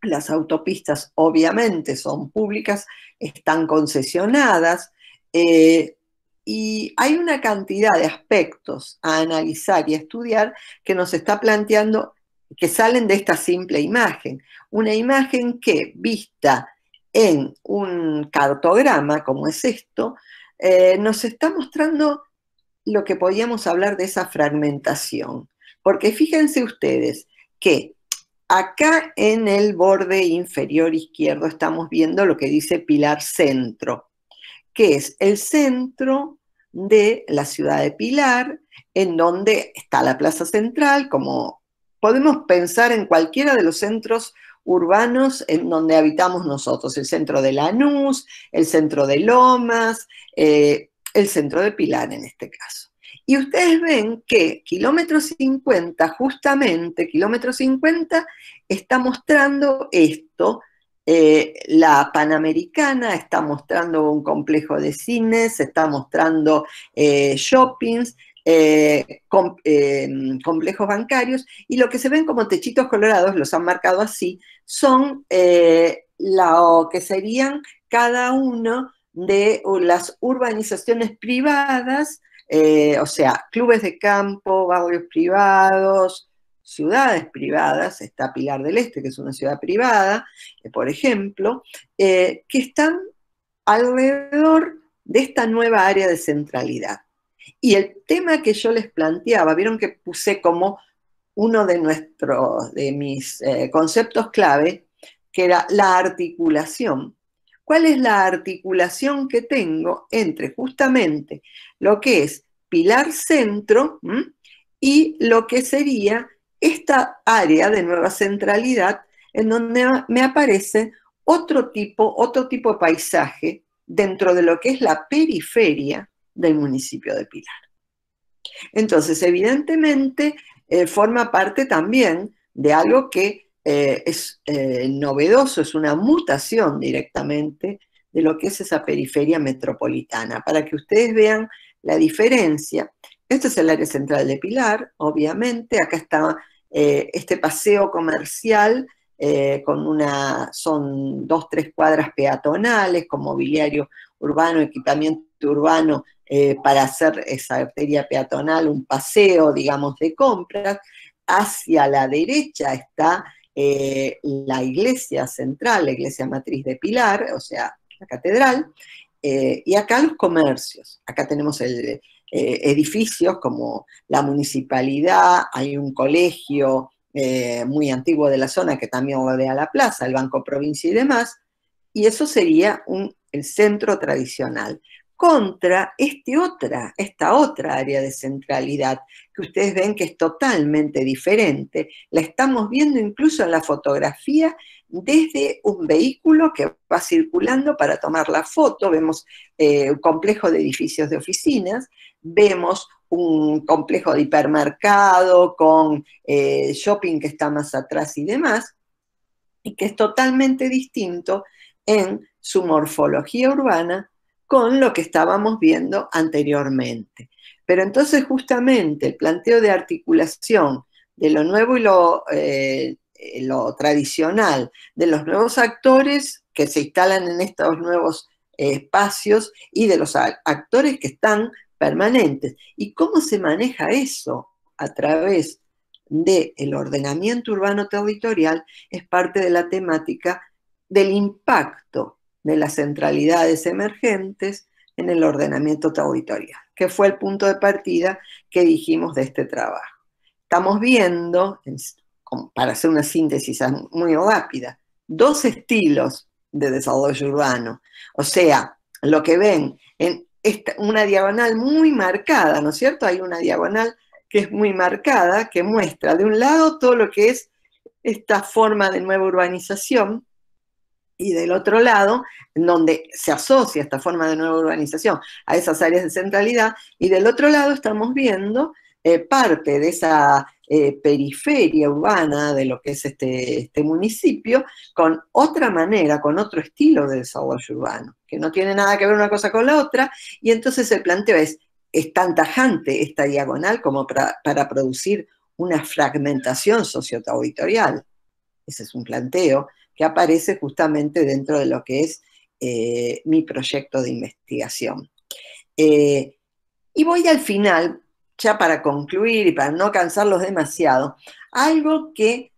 Las autopistas obviamente son públicas, están concesionadas, eh, y hay una cantidad de aspectos a analizar y a estudiar que nos está planteando, que salen de esta simple imagen. Una imagen que, vista en un cartograma, como es esto, eh, nos está mostrando lo que podíamos hablar de esa fragmentación. Porque fíjense ustedes que acá en el borde inferior izquierdo estamos viendo lo que dice Pilar Centro, que es el centro de la ciudad de Pilar, en donde está la plaza central, como podemos pensar en cualquiera de los centros urbanos en donde habitamos nosotros, el centro de Lanús, el centro de Lomas, eh, el centro de Pilar en este caso. Y ustedes ven que kilómetro cincuenta, justamente kilómetro cincuenta, está mostrando esto. Eh, la Panamericana está mostrando un complejo de cines, está mostrando eh, shoppings, eh, com, eh, complejos bancarios, y lo que se ven como techitos colorados, los han marcado así, son eh, lo que serían cada uno de las urbanizaciones privadas, eh, o sea, clubes de campo, barrios privados, ciudades privadas. Está Pilar del Este, que es una ciudad privada, eh, por ejemplo, eh, que están alrededor de esta nueva área de centralidad. Y el tema que yo les planteaba, vieron que puse como uno de, nuestros, de mis eh, conceptos clave, que era la articulación. ¿Cuál es la articulación que tengo entre justamente lo que es Pilar Centro ¿m? y lo que sería esta área de nueva centralidad, en donde me aparece otro tipo, otro tipo de paisaje dentro de lo que es la periferia del municipio de Pilar? Entonces, evidentemente, eh, forma parte también de algo que eh, es eh, novedoso, es una mutación directamente de lo que es esa periferia metropolitana, para que ustedes vean la diferencia. Este es el área central de Pilar, obviamente. Acá está eh, este paseo comercial, eh, con una, son dos, tres cuadras peatonales, con mobiliario urbano, equipamiento urbano, eh, para hacer esa arteria peatonal, un paseo, digamos, de compras. Hacia la derecha está eh, la iglesia central, la iglesia matriz de Pilar, o sea, la catedral, eh, y acá los comercios. Acá tenemos el... Eh, edificios como la municipalidad, hay un colegio eh, muy antiguo de la zona que también rodea la plaza, el Banco Provincia y demás, y eso sería un, el centro tradicional. Contra este otra, esta otra área de centralidad, que ustedes ven que es totalmente diferente, la estamos viendo incluso en la fotografía desde un vehículo que va circulando para tomar la foto. Vemos eh, un complejo de edificios de oficinas, vemos un complejo de hipermercado con eh, shopping que está más atrás y demás, y que es totalmente distinto en su morfología urbana con lo que estábamos viendo anteriormente. Pero entonces justamente el planteo de articulación de lo nuevo y lo, eh, lo tradicional, de los nuevos actores que se instalan en estos nuevos eh, espacios y de los actores que están permanentes. ¿Y cómo se maneja eso a través del ordenamiento urbano territorial? Es parte de la temática del impacto de las centralidades emergentes en el ordenamiento territorial, que fue el punto de partida que dijimos de este trabajo. Estamos viendo, para hacer una síntesis muy rápida, dos estilos de desarrollo urbano. O sea, lo que ven en esta, una diagonal muy marcada, ¿no es cierto? Hay una diagonal que es muy marcada, que muestra de un lado todo lo que es esta forma de nueva urbanización, y del otro lado, en donde se asocia esta forma de nueva urbanización a esas áreas de centralidad, y del otro lado estamos viendo eh, parte de esa eh, periferia urbana de lo que es este, este municipio, con otra manera, con otro estilo de desarrollo urbano, que no tiene nada que ver una cosa con la otra, y entonces el planteo es, es tan tajante esta diagonal como para, para producir una fragmentación socioterritorial. Ese es un planteo que aparece justamente dentro de lo que es eh, mi proyecto de investigación. Eh, y voy al final, ya para concluir y para no cansarlos demasiado, algo que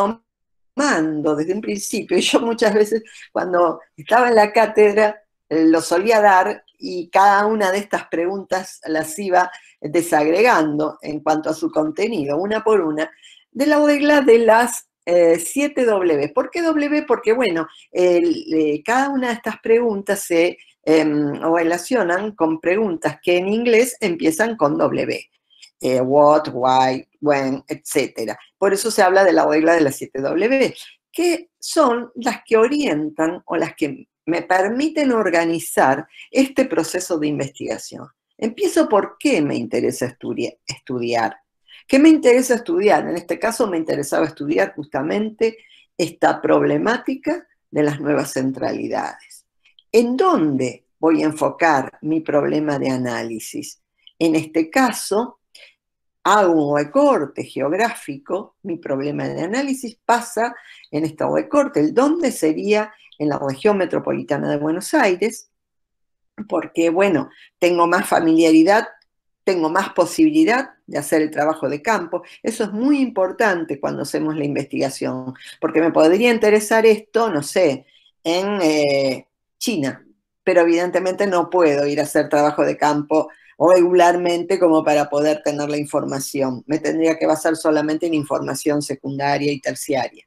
retomando desde un principio, y yo muchas veces cuando estaba en la cátedra eh, lo solía dar, y cada una de estas preguntas las iba desagregando en cuanto a su contenido, una por una, de la regla de las eh, siete W. ¿Por qué W? Porque, bueno, el, eh, cada una de estas preguntas se eh, relacionan con preguntas que en inglés empiezan con W. Eh, what, why, when, etcétera. Por eso se habla de la regla de las siete W, que son las que orientan o las que me permiten organizar este proceso de investigación. Empiezo por qué me interesa estudiar. estudiar. ¿Qué me interesa estudiar? En este caso me interesaba estudiar justamente esta problemática de las nuevas centralidades. ¿En dónde voy a enfocar mi problema de análisis? En este caso, hago un recorte geográfico, mi problema de análisis pasa en este recorte, el dónde sería en la región metropolitana de Buenos Aires, porque, bueno, tengo más familiaridad, tengo más posibilidad de hacer el trabajo de campo. Eso es muy importante cuando hacemos la investigación, porque me podría interesar esto, no sé, en eh, China, pero evidentemente no puedo ir a hacer trabajo de campo regularmente como para poder tener la información. Me tendría que basar solamente en información secundaria y terciaria.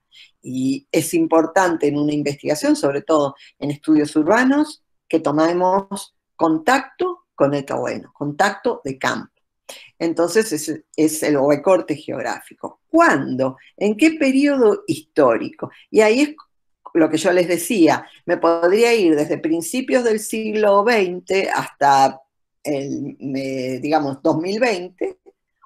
Y es importante en una investigación, sobre todo en estudios urbanos, que tomemos contacto con el terreno, contacto de campo. Entonces es, es el recorte geográfico. ¿Cuándo? ¿En qué periodo histórico? Y ahí es lo que yo les decía, me podría ir desde principios del siglo veinte hasta el, eh, digamos, dos mil veinte,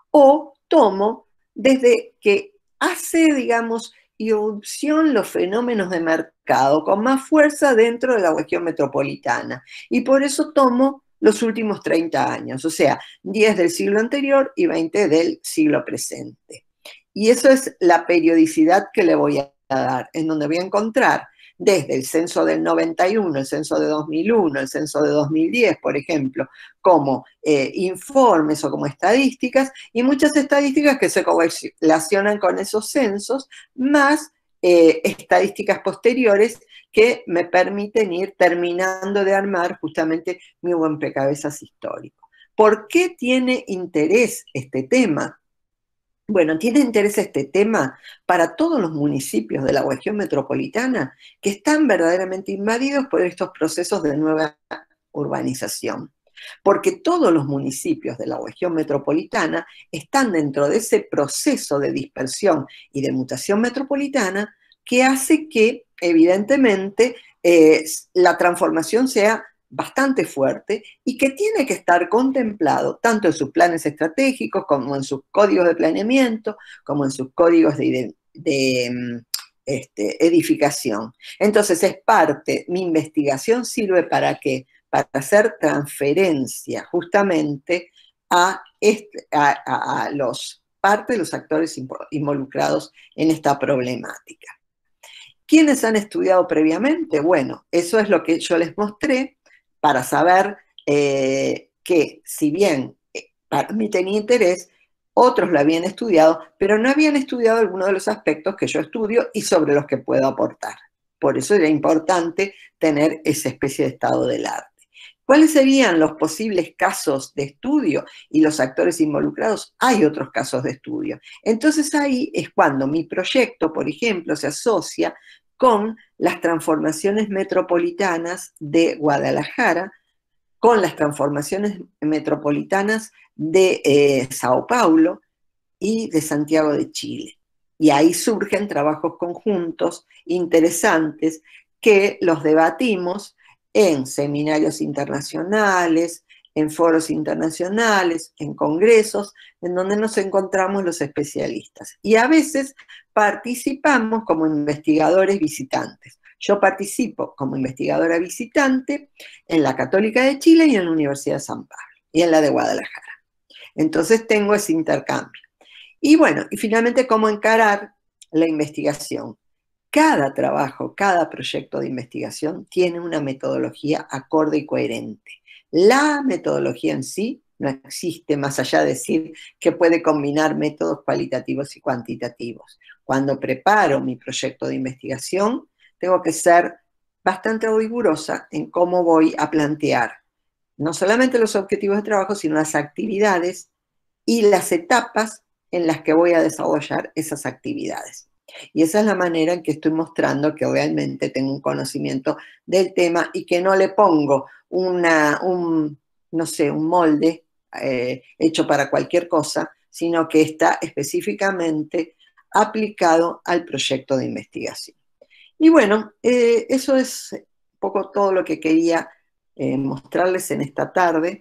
o tomo desde que hace, digamos, irrupción los fenómenos de mercado con más fuerza dentro de la región metropolitana. Y por eso tomo los últimos treinta años, o sea, diez del siglo anterior y veinte del siglo presente. Y eso es la periodicidad que le voy a dar, en donde voy a encontrar desde el censo del noventa y uno, el censo de dos mil uno, el censo de dos mil diez, por ejemplo, como eh, informes o como estadísticas, y muchas estadísticas que se correlacionan con esos censos, más eh, estadísticas posteriores que me permiten ir terminando de armar justamente mi rompecabezas histórico. ¿Por qué tiene interés este tema? Bueno, tiene interés este tema para todos los municipios de la región metropolitana que están verdaderamente invadidos por estos procesos de nueva urbanización. Porque todos los municipios de la región metropolitana están dentro de ese proceso de dispersión y de mutación metropolitana que hace que, evidentemente, eh, la transformación sea bastante fuerte y que tiene que estar contemplado tanto en sus planes estratégicos como en sus códigos de planeamiento, como en sus códigos de, de este, edificación. Entonces es parte, mi investigación sirve para qué? Para hacer transferencia justamente a, este, a, a, a los parte de los actores involucrados en esta problemática. ¿Quiénes han estudiado previamente? Bueno, eso es lo que yo les mostré para saber eh, que si bien eh, para mí tenía interés, otros lo habían estudiado, pero no habían estudiado algunos de los aspectos que yo estudio y sobre los que puedo aportar. Por eso era importante tener esa especie de estado del arte. ¿Cuáles serían los posibles casos de estudio y los actores involucrados? Hay otros casos de estudio. Entonces ahí es cuando mi proyecto, por ejemplo, se asocia con las transformaciones metropolitanas de Guadalajara, con las transformaciones metropolitanas de eh, Sao Paulo y de Santiago de Chile. Y ahí surgen trabajos conjuntos interesantes que los debatimos en seminarios internacionales, en foros internacionales, en congresos, en donde nos encontramos los especialistas. Y a veces participamos como investigadores visitantes. Yo participo como investigadora visitante en la Católica de Chile y en la Universidad de San Pablo, y en la de Guadalajara. Entonces tengo ese intercambio. Y bueno, y finalmente, ¿cómo encarar la investigación? cada trabajo, cada proyecto de investigación tiene una metodología acorde y coherente. La metodología en sí no existe, más allá de decir que puede combinar métodos cualitativos y cuantitativos. Cuando preparo mi proyecto de investigación, tengo que ser bastante rigurosa en cómo voy a plantear no solamente los objetivos de trabajo, sino las actividades y las etapas en las que voy a desarrollar esas actividades. Y esa es la manera en que estoy mostrando que realmente tengo un conocimiento del tema y que no le pongo una, un, no sé, un molde eh, hecho para cualquier cosa, sino que está específicamente aplicado al proyecto de investigación. Y bueno, eh, eso es un poco todo lo que quería eh, mostrarles en esta tarde.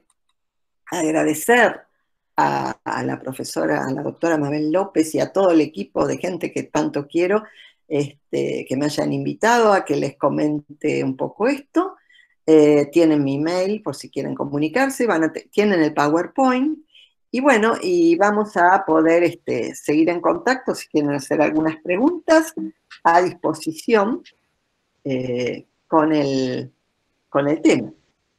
Agradecer a, a la profesora, a la doctora Mabel López y a todo el equipo de gente que tanto quiero, este, que me hayan invitado a que les comente un poco esto. Eh, tienen mi email por si quieren comunicarse, van a tienen el PowerPoint. Y bueno, y vamos a poder este, seguir en contacto si quieren hacer algunas preguntas, a disposición eh, con, el, con el tema.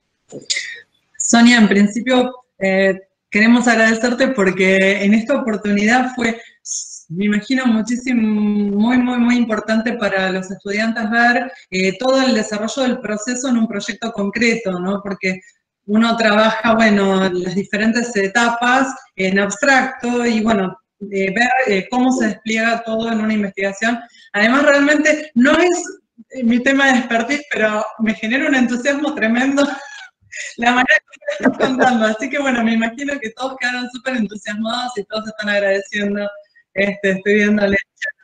Sonia, en principio eh, queremos agradecerte porque en esta oportunidad fue, me imagino, muchísimo, muy, muy, muy importante para los estudiantes ver eh, todo el desarrollo del proceso en un proyecto concreto, ¿no? Porque uno trabaja, bueno, las diferentes etapas en abstracto y, bueno, eh, ver eh, cómo se despliega todo en una investigación. Además, realmente no es mi tema de expertise, pero me genera un entusiasmo tremendo la manera que me estás contando. Así que, bueno, me imagino que todos quedaron súper entusiasmados y todos están agradeciendo. Este, estoy viéndole.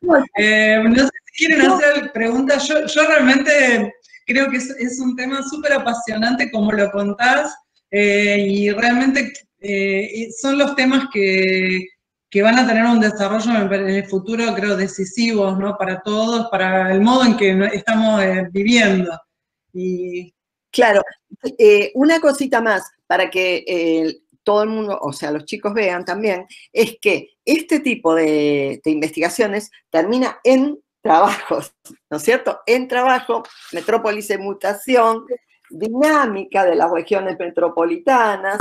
Eh, no sé si quieren hacer preguntas. Yo, yo realmente creo que es, es un tema súper apasionante como lo contás eh, y realmente eh, son los temas que, que van a tener un desarrollo en el futuro, creo, decisivos, ¿no? Para todos, para el modo en que estamos eh, viviendo. Y claro, eh, una cosita más para que eh, todo el mundo, o sea, los chicos vean también, es que este tipo de, de investigaciones termina en trabajos, ¿no es cierto? En trabajo, metrópolis en mutación, dinámica de las regiones metropolitanas,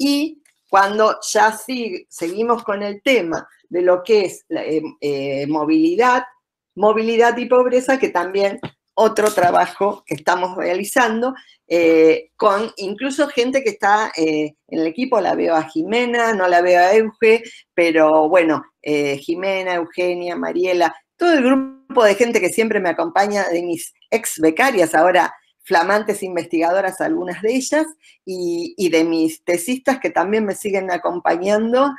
y cuando ya sí, seguimos con el tema de lo que es la, eh, eh, movilidad, movilidad y pobreza, que también otro trabajo que estamos realizando, eh, con incluso gente que está eh, en el equipo. La veo a Jimena, no la veo a Euge, pero bueno, eh, Jimena, Eugenia, Mariela, todo el grupo de gente que siempre me acompaña, de mis ex becarias, ahora flamantes investigadoras, algunas de ellas, y, y de mis tesistas que también me siguen acompañando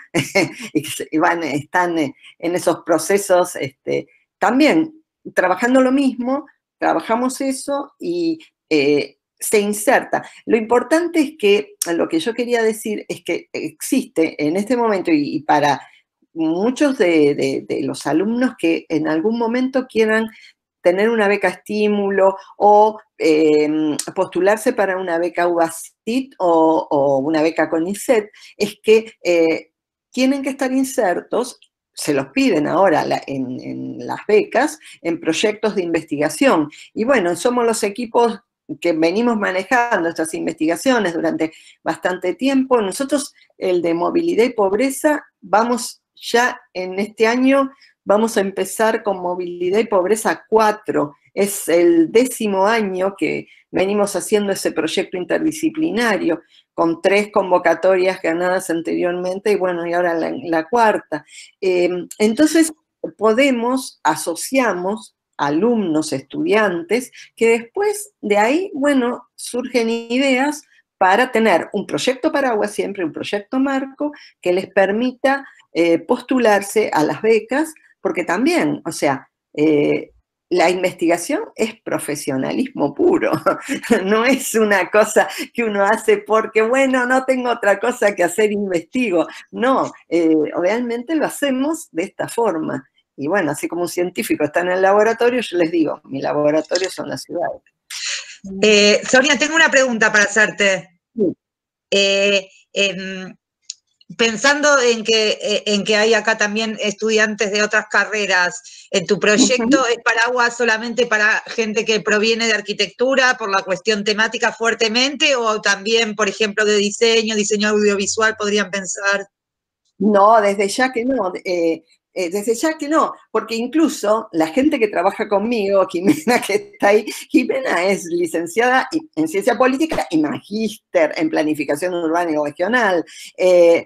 y que van, están en esos procesos este, también trabajando lo mismo. Trabajamos eso y eh, se inserta. Lo importante es que, lo que yo quería decir es que existe en este momento, y, y para muchos de, de, de los alumnos que en algún momento quieran tener una beca estímulo o eh, postularse para una beca U B A C I T o, o una beca CONICET, es que eh, tienen que estar insertos, se los piden ahora la, en, en las becas, en proyectos de investigación. Y bueno, somos los equipos que venimos manejando estas investigaciones durante bastante tiempo. Nosotros, el de movilidad y pobreza, vamos ya en este año, vamos a empezar con movilidad y pobreza cuatro. Es el décimo año que venimos haciendo ese proyecto interdisciplinario, con tres convocatorias ganadas anteriormente, y bueno, y ahora la, la cuarta. Eh, entonces, podemos, asociamos alumnos, estudiantes, que después de ahí, bueno, surgen ideas para tener un proyecto paraguas, siempre un proyecto marco, que les permita eh, postularse a las becas, porque también, o sea, eh, la investigación es profesionalismo puro, no es una cosa que uno hace porque, bueno, no tengo otra cosa que hacer, investigo. No, eh, realmente lo hacemos de esta forma. Y bueno, así como un científico está en el laboratorio, yo les digo, mi laboratorio son las ciudades. Eh, Sonia, tengo una pregunta para hacerte. Sí. Eh, eh, pensando en que, en que hay acá también estudiantes de otras carreras, ¿en tu proyecto uh-huh. es paraguas solamente para gente que proviene de arquitectura por la cuestión temática fuertemente o también, por ejemplo, de diseño, diseño audiovisual podrían pensar? No, desde ya que no. Eh, Eh, desde ya que no, porque incluso la gente que trabaja conmigo, Jimena que está ahí, Jimena es licenciada en Ciencia Política y magíster en Planificación Urbana y Regional. Eh,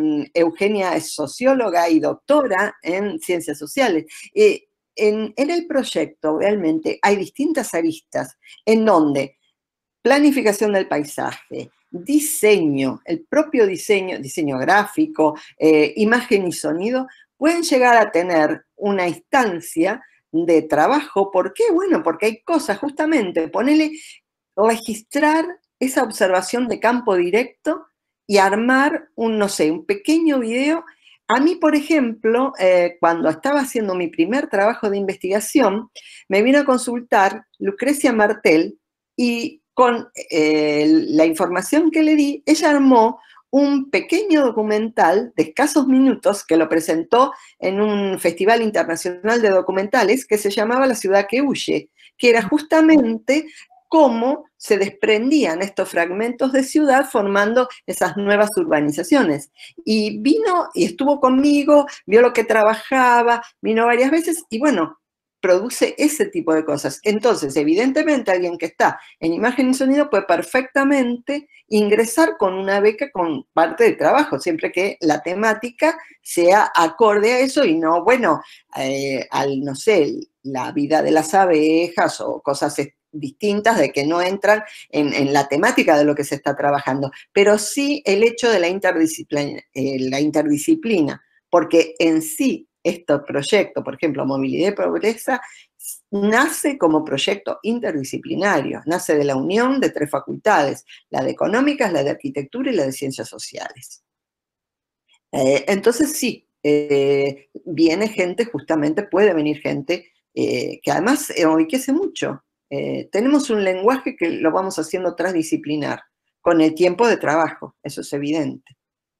Eugenia es socióloga y doctora en Ciencias Sociales. Eh, en, en el proyecto realmente hay distintas aristas en donde planificación del paisaje, diseño, el propio diseño, diseño gráfico, eh, imagen y sonido, pueden llegar a tener una instancia de trabajo. ¿Por qué? Bueno, porque hay cosas, justamente, ponele, registrar esa observación de campo directo y armar un, no sé, un pequeño video. A mí, por ejemplo, eh, cuando estaba haciendo mi primer trabajo de investigación, me vino a consultar Lucrecia Martel y con eh, la información que le di, ella armó un pequeño documental de escasos minutos que lo presentó en un festival internacional de documentales que se llamaba La ciudad que huye, que era justamente cómo se desprendían estos fragmentos de ciudad formando esas nuevas urbanizaciones. Y vino y estuvo conmigo, vio lo que trabajaba, vino varias veces y bueno, produce ese tipo de cosas. Entonces, evidentemente, alguien que está en imagen y sonido puede perfectamente ingresar con una beca con parte del trabajo, siempre que la temática sea acorde a eso y no, bueno, eh, al, no sé, la vida de las abejas o cosas distintas de que no entran en, en la temática de lo que se está trabajando, pero sí el hecho de la interdisciplina, eh, la interdisciplina, porque en sí este proyecto, por ejemplo, Movilidad y Pobreza, nace como proyecto interdisciplinario, nace de la unión de tres facultades, la de Económicas, la de Arquitectura y la de Ciencias Sociales. Eh, entonces sí, eh, viene gente, justamente puede venir gente eh, que además enriquece mucho. Eh, tenemos un lenguaje que lo vamos haciendo transdisciplinar, con el tiempo de trabajo, eso es evidente.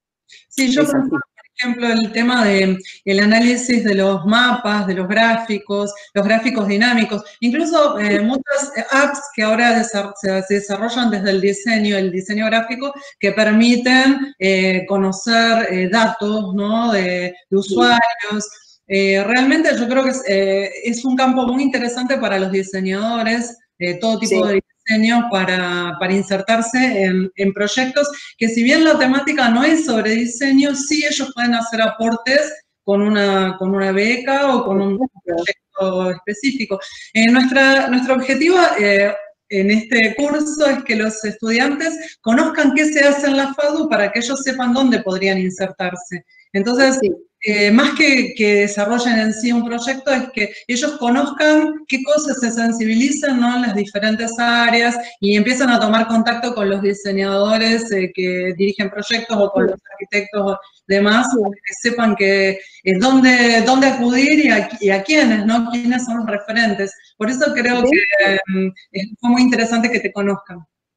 Sí, yo pensaba, por ejemplo, el tema del análisis de los mapas, de los gráficos, los gráficos dinámicos, incluso eh, muchas apps que ahora se desarrollan desde el diseño, el diseño gráfico, que permiten eh, conocer eh, datos, ¿no? de, de usuarios. Eh, realmente yo creo que es, eh, es un campo muy interesante para los diseñadores, eh, todo tipo sí. de diseño para, para insertarse en, en proyectos que si bien la temática no es sobre diseño, sí ellos pueden hacer aportes con una, con una beca o con un proyecto específico. Eh, nuestra, nuestro objetivo eh, en este curso es que los estudiantes conozcan qué se hace en la FADU para que ellos sepan dónde podrían insertarse. Entonces, sí. Eh, más que, que desarrollen en sí un proyecto, es que ellos conozcan qué cosas se sensibilizan, ¿no? en las diferentes áreas y empiezan a tomar contacto con los diseñadores eh, que dirigen proyectos o con los arquitectos o demás, para que sepan que, eh, dónde, dónde acudir y a, y a quiénes, ¿no? quiénes son los referentes. Por eso creo que eh, fue muy interesante que te conozcan.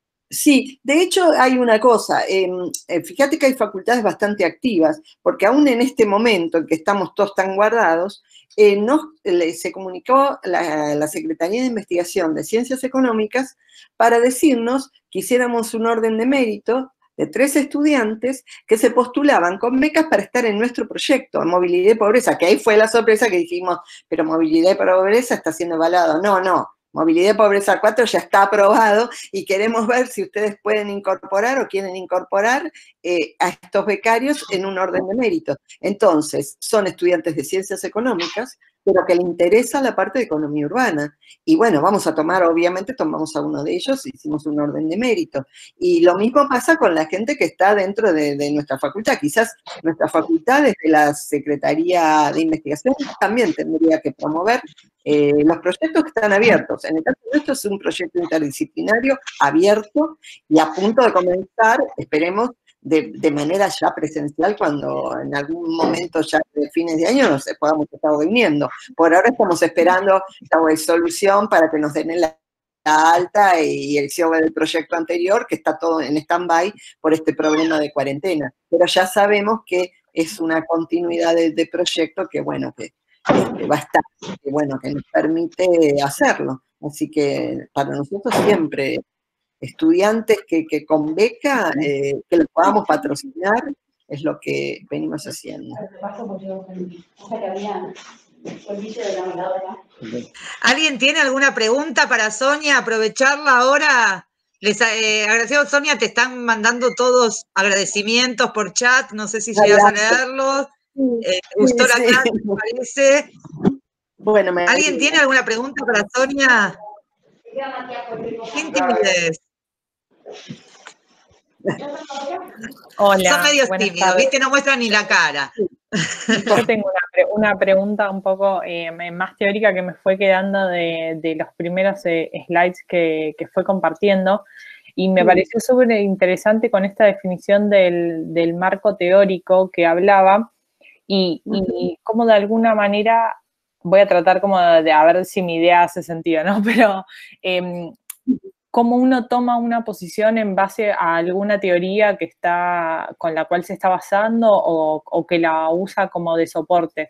Sí, de hecho hay una cosa, eh, fíjate que hay facultades bastante activas, porque aún en este momento en que estamos todos tan guardados, eh, nos, le, se comunicó la, la Secretaría de Investigación de Ciencias Económicas para decirnos que hiciéramos un orden de mérito de tres estudiantes que se postulaban con becas para estar en nuestro proyecto, Movilidad y Pobreza, que ahí fue la sorpresa que dijimos, pero Movilidad y Pobreza está siendo evaluado. No, no. Movilidad y Pobreza cuatro ya está aprobado y queremos ver si ustedes pueden incorporar o quieren incorporar eh, a estos becarios en un orden de mérito. Entonces, son estudiantes de Ciencias Económicas, pero que le interesa la parte de economía urbana. Y bueno, vamos a tomar, obviamente tomamos a uno de ellos, hicimos un orden de mérito. Y lo mismo pasa con la gente que está dentro de, de nuestra facultad. Quizás nuestra facultad, desde la Secretaría de Investigación, también tendría que promover eh, los proyectos que están abiertos. En el caso nuestro es un proyecto interdisciplinario abierto y a punto de comenzar, esperemos, De, de manera ya presencial cuando en algún momento ya de fines de año nos podamos estar reuniendo. Por ahora estamos esperando la resolución para que nos den el alta y el C I O del proyecto anterior, que está todo en stand-by por este problema de cuarentena. Pero ya sabemos que es una continuidad de, de proyecto que, bueno, que, que va a estar, que, bueno, que nos permite hacerlo. Así que para nosotros siempre, estudiantes que, que con beca, eh, que lo podamos patrocinar, es lo que venimos haciendo. ¿Alguien tiene alguna pregunta para Sonia? Aprovecharla ahora. Les eh, agradecemos, Sonia, te están mandando todos agradecimientos por chat, no sé si llegas a leerlos. Eh, ¿Te gustó Sí, la sí. clase, me parece? Bueno, me ¿Alguien tiene alguna pregunta para Sonia? Sin timidez. Hola, Son medios buenas tímidos, tardes. ¿viste? No muestran ni la cara. Yo tengo una, pre- una pregunta un poco eh, más teórica que me fue quedando de, de los primeros eh, slides que, que fue compartiendo, y me Sí. pareció súper interesante con esta definición del, del marco teórico que hablaba, y, y cómo de alguna manera, voy a tratar como de, de a ver si mi idea hace sentido, ¿no? Pero em, cómo uno toma una posición en base a alguna teoría que está, con la cual se está basando, o, o que la usa como de soporte.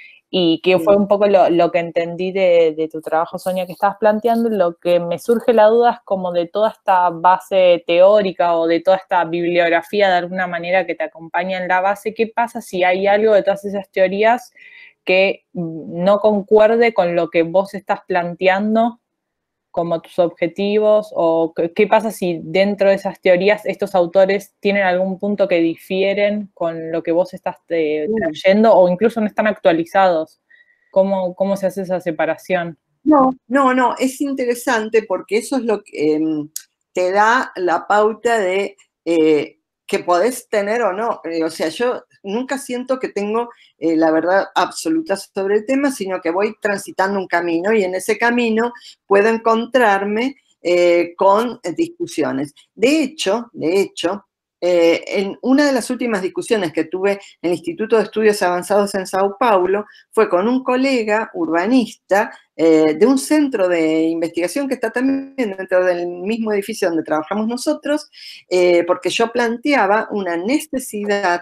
Y que fue un poco lo, lo que entendí de, de tu trabajo, Sonia, que estabas planteando. Lo que me surge la duda es como de toda esta base teórica o de toda esta bibliografía de alguna manera que te acompaña en la base. ¿Qué pasa si hay algo de todas esas teorías que no concuerde con lo que vos estás planteando como tus objetivos? ¿O qué pasa si dentro de esas teorías estos autores tienen algún punto que difieren con lo que vos estás eh, trayendo, o incluso no están actualizados? ¿Cómo, cómo se hace esa separación? No, no, no, es interesante porque eso es lo que eh, te da la pauta de eh, que podés tener o no. Eh, o sea, yo nunca siento que tengo eh, la verdad absoluta sobre el tema, sino que voy transitando un camino, y en ese camino puedo encontrarme eh, con discusiones. De hecho, de hecho, eh, en una de las últimas discusiones que tuve en el Instituto de Estudios Avanzados en Sao Paulo, fue con un colega urbanista eh, de un centro de investigación que está también dentro del mismo edificio donde trabajamos nosotros, eh, porque yo planteaba una necesidad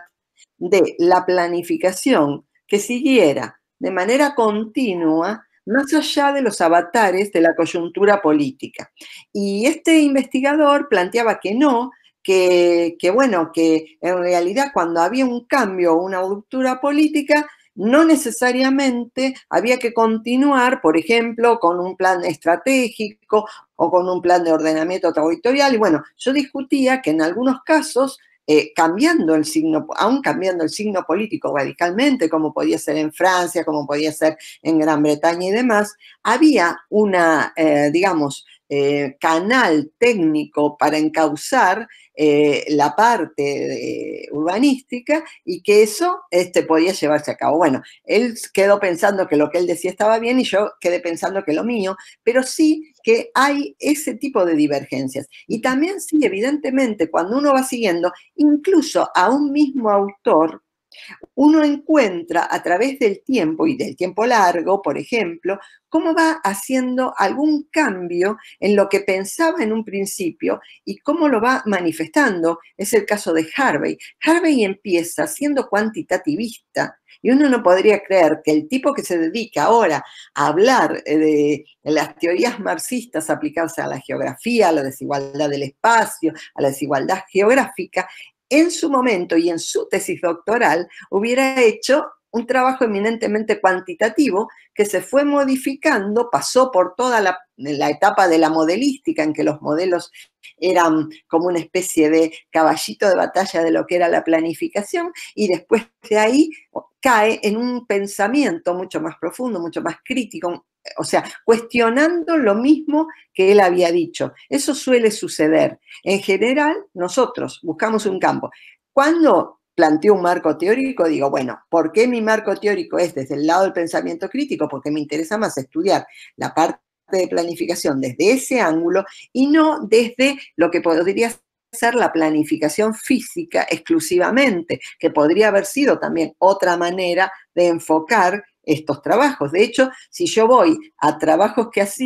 de la planificación que siguiera de manera continua más allá de los avatares de la coyuntura política. Y este investigador planteaba que no, que, que bueno, que en realidad cuando había un cambio o una ruptura política, no necesariamente había que continuar, por ejemplo, con un plan estratégico o con un plan de ordenamiento territorial. Y bueno, yo discutía que en algunos casos, eh, cambiando el signo, aún cambiando el signo político radicalmente, como podía ser en Francia, como podía ser en Gran Bretaña y demás, había una, eh, digamos, eh, canal técnico para encauzar eh, la parte de, urbanística, y que eso este, podía llevarse a cabo. Bueno, él quedó pensando que lo que él decía estaba bien y yo quedé pensando que lo mío, pero sí que hay ese tipo de divergencias. Y también sí, evidentemente, cuando uno va siguiendo, incluso a un mismo autor, uno encuentra a través del tiempo, y del tiempo largo, por ejemplo, cómo va haciendo algún cambio en lo que pensaba en un principio y cómo lo va manifestando. Es el caso de Harvey. Harvey empieza siendo cuantitativista, y uno no podría creer que el tipo que se dedica ahora a hablar de las teorías marxistas aplicadas a la geografía, a la desigualdad del espacio, a la desigualdad geográfica, en su momento y en su tesis doctoral hubiera hecho un trabajo eminentemente cuantitativo que se fue modificando, pasó por toda la, la etapa de la modelística, en que los modelos eran como una especie de caballito de batalla de lo que era la planificación, y después de ahí cae en un pensamiento mucho más profundo, mucho más crítico, o sea, cuestionando lo mismo que él había dicho. Eso suele suceder. En general, nosotros buscamos un campo. Cuando planteo un marco teórico, digo, bueno, ¿por qué mi marco teórico es desde el lado del pensamiento crítico? Porque me interesa más estudiar la parte de planificación desde ese ángulo y no desde lo que podría ser la planificación física exclusivamente, que podría haber sido también otra manera de enfocar estos trabajos. De hecho, si yo voy a trabajos que hacía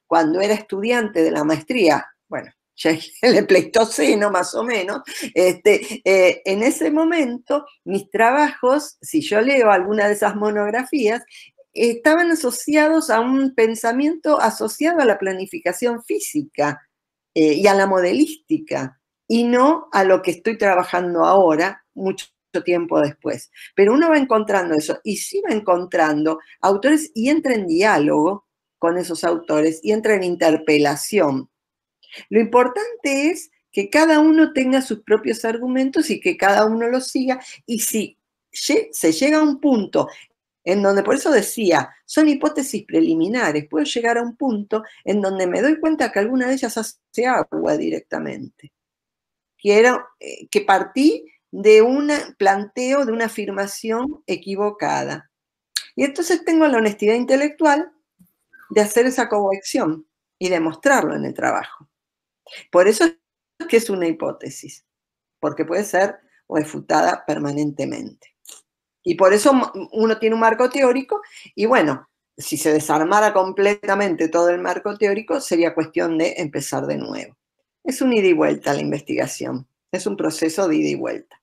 cuando era estudiante de la maestría, bueno, ya el Pleistoceno más o menos, este, eh, en ese momento mis trabajos, si yo leo alguna de esas monografías, estaban asociados a un pensamiento asociado a la planificación física eh, y a la modelística, y no a lo que estoy trabajando ahora, mucho tiempo después. Pero uno va encontrando eso, y sí va encontrando autores y entra en diálogo con esos autores, y entra en interpelación. Lo importante es que cada uno tenga sus propios argumentos y que cada uno los siga, y si se llega a un punto en donde, por eso decía, son hipótesis preliminares, puedo llegar a un punto en donde me doy cuenta que alguna de ellas hace agua directamente. Quiero eh, que partí de un planteo, de una afirmación equivocada. Y entonces tengo la honestidad intelectual de hacer esa corrección y demostrarlo en el trabajo. Por eso es que es una hipótesis, porque puede ser refutada permanentemente. Y por eso uno tiene un marco teórico, y bueno, si se desarmara completamente todo el marco teórico, sería cuestión de empezar de nuevo. Es un ida y vuelta la investigación, es un proceso de ida y vuelta.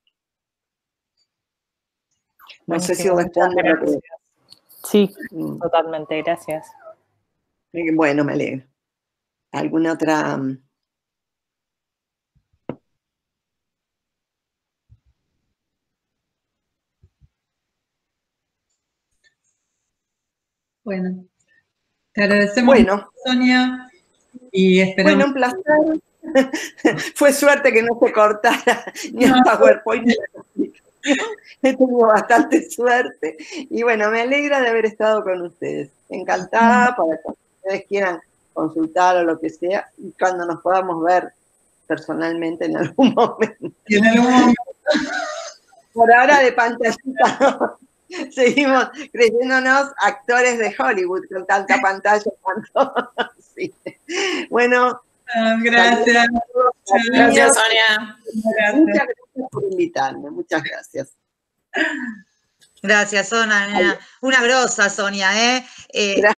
No sé si responde a lo que... Sí, totalmente, gracias. Bueno, me alegro. ¿Alguna otra...? Bueno, te agradecemos, bueno, Sonia, y esperamos... Bueno, un placer. Fue suerte que no se cortara ni el PowerPoint. He tenido bastante suerte. Y bueno, me alegra de haber estado con ustedes. Encantada para que ustedes quieran consultar o lo que sea, y cuando nos podamos ver personalmente en algún momento. Y en algún momento. Por ahora de pantallita, ¿no? Seguimos creyéndonos actores de Hollywood con tanta pantalla. Sí. Bueno. Gracias. Gracias, Sonia. Gracias. Muchas gracias por invitarme. Muchas gracias. Gracias, Sonia. Una grosa, Sonia, ¿eh? eh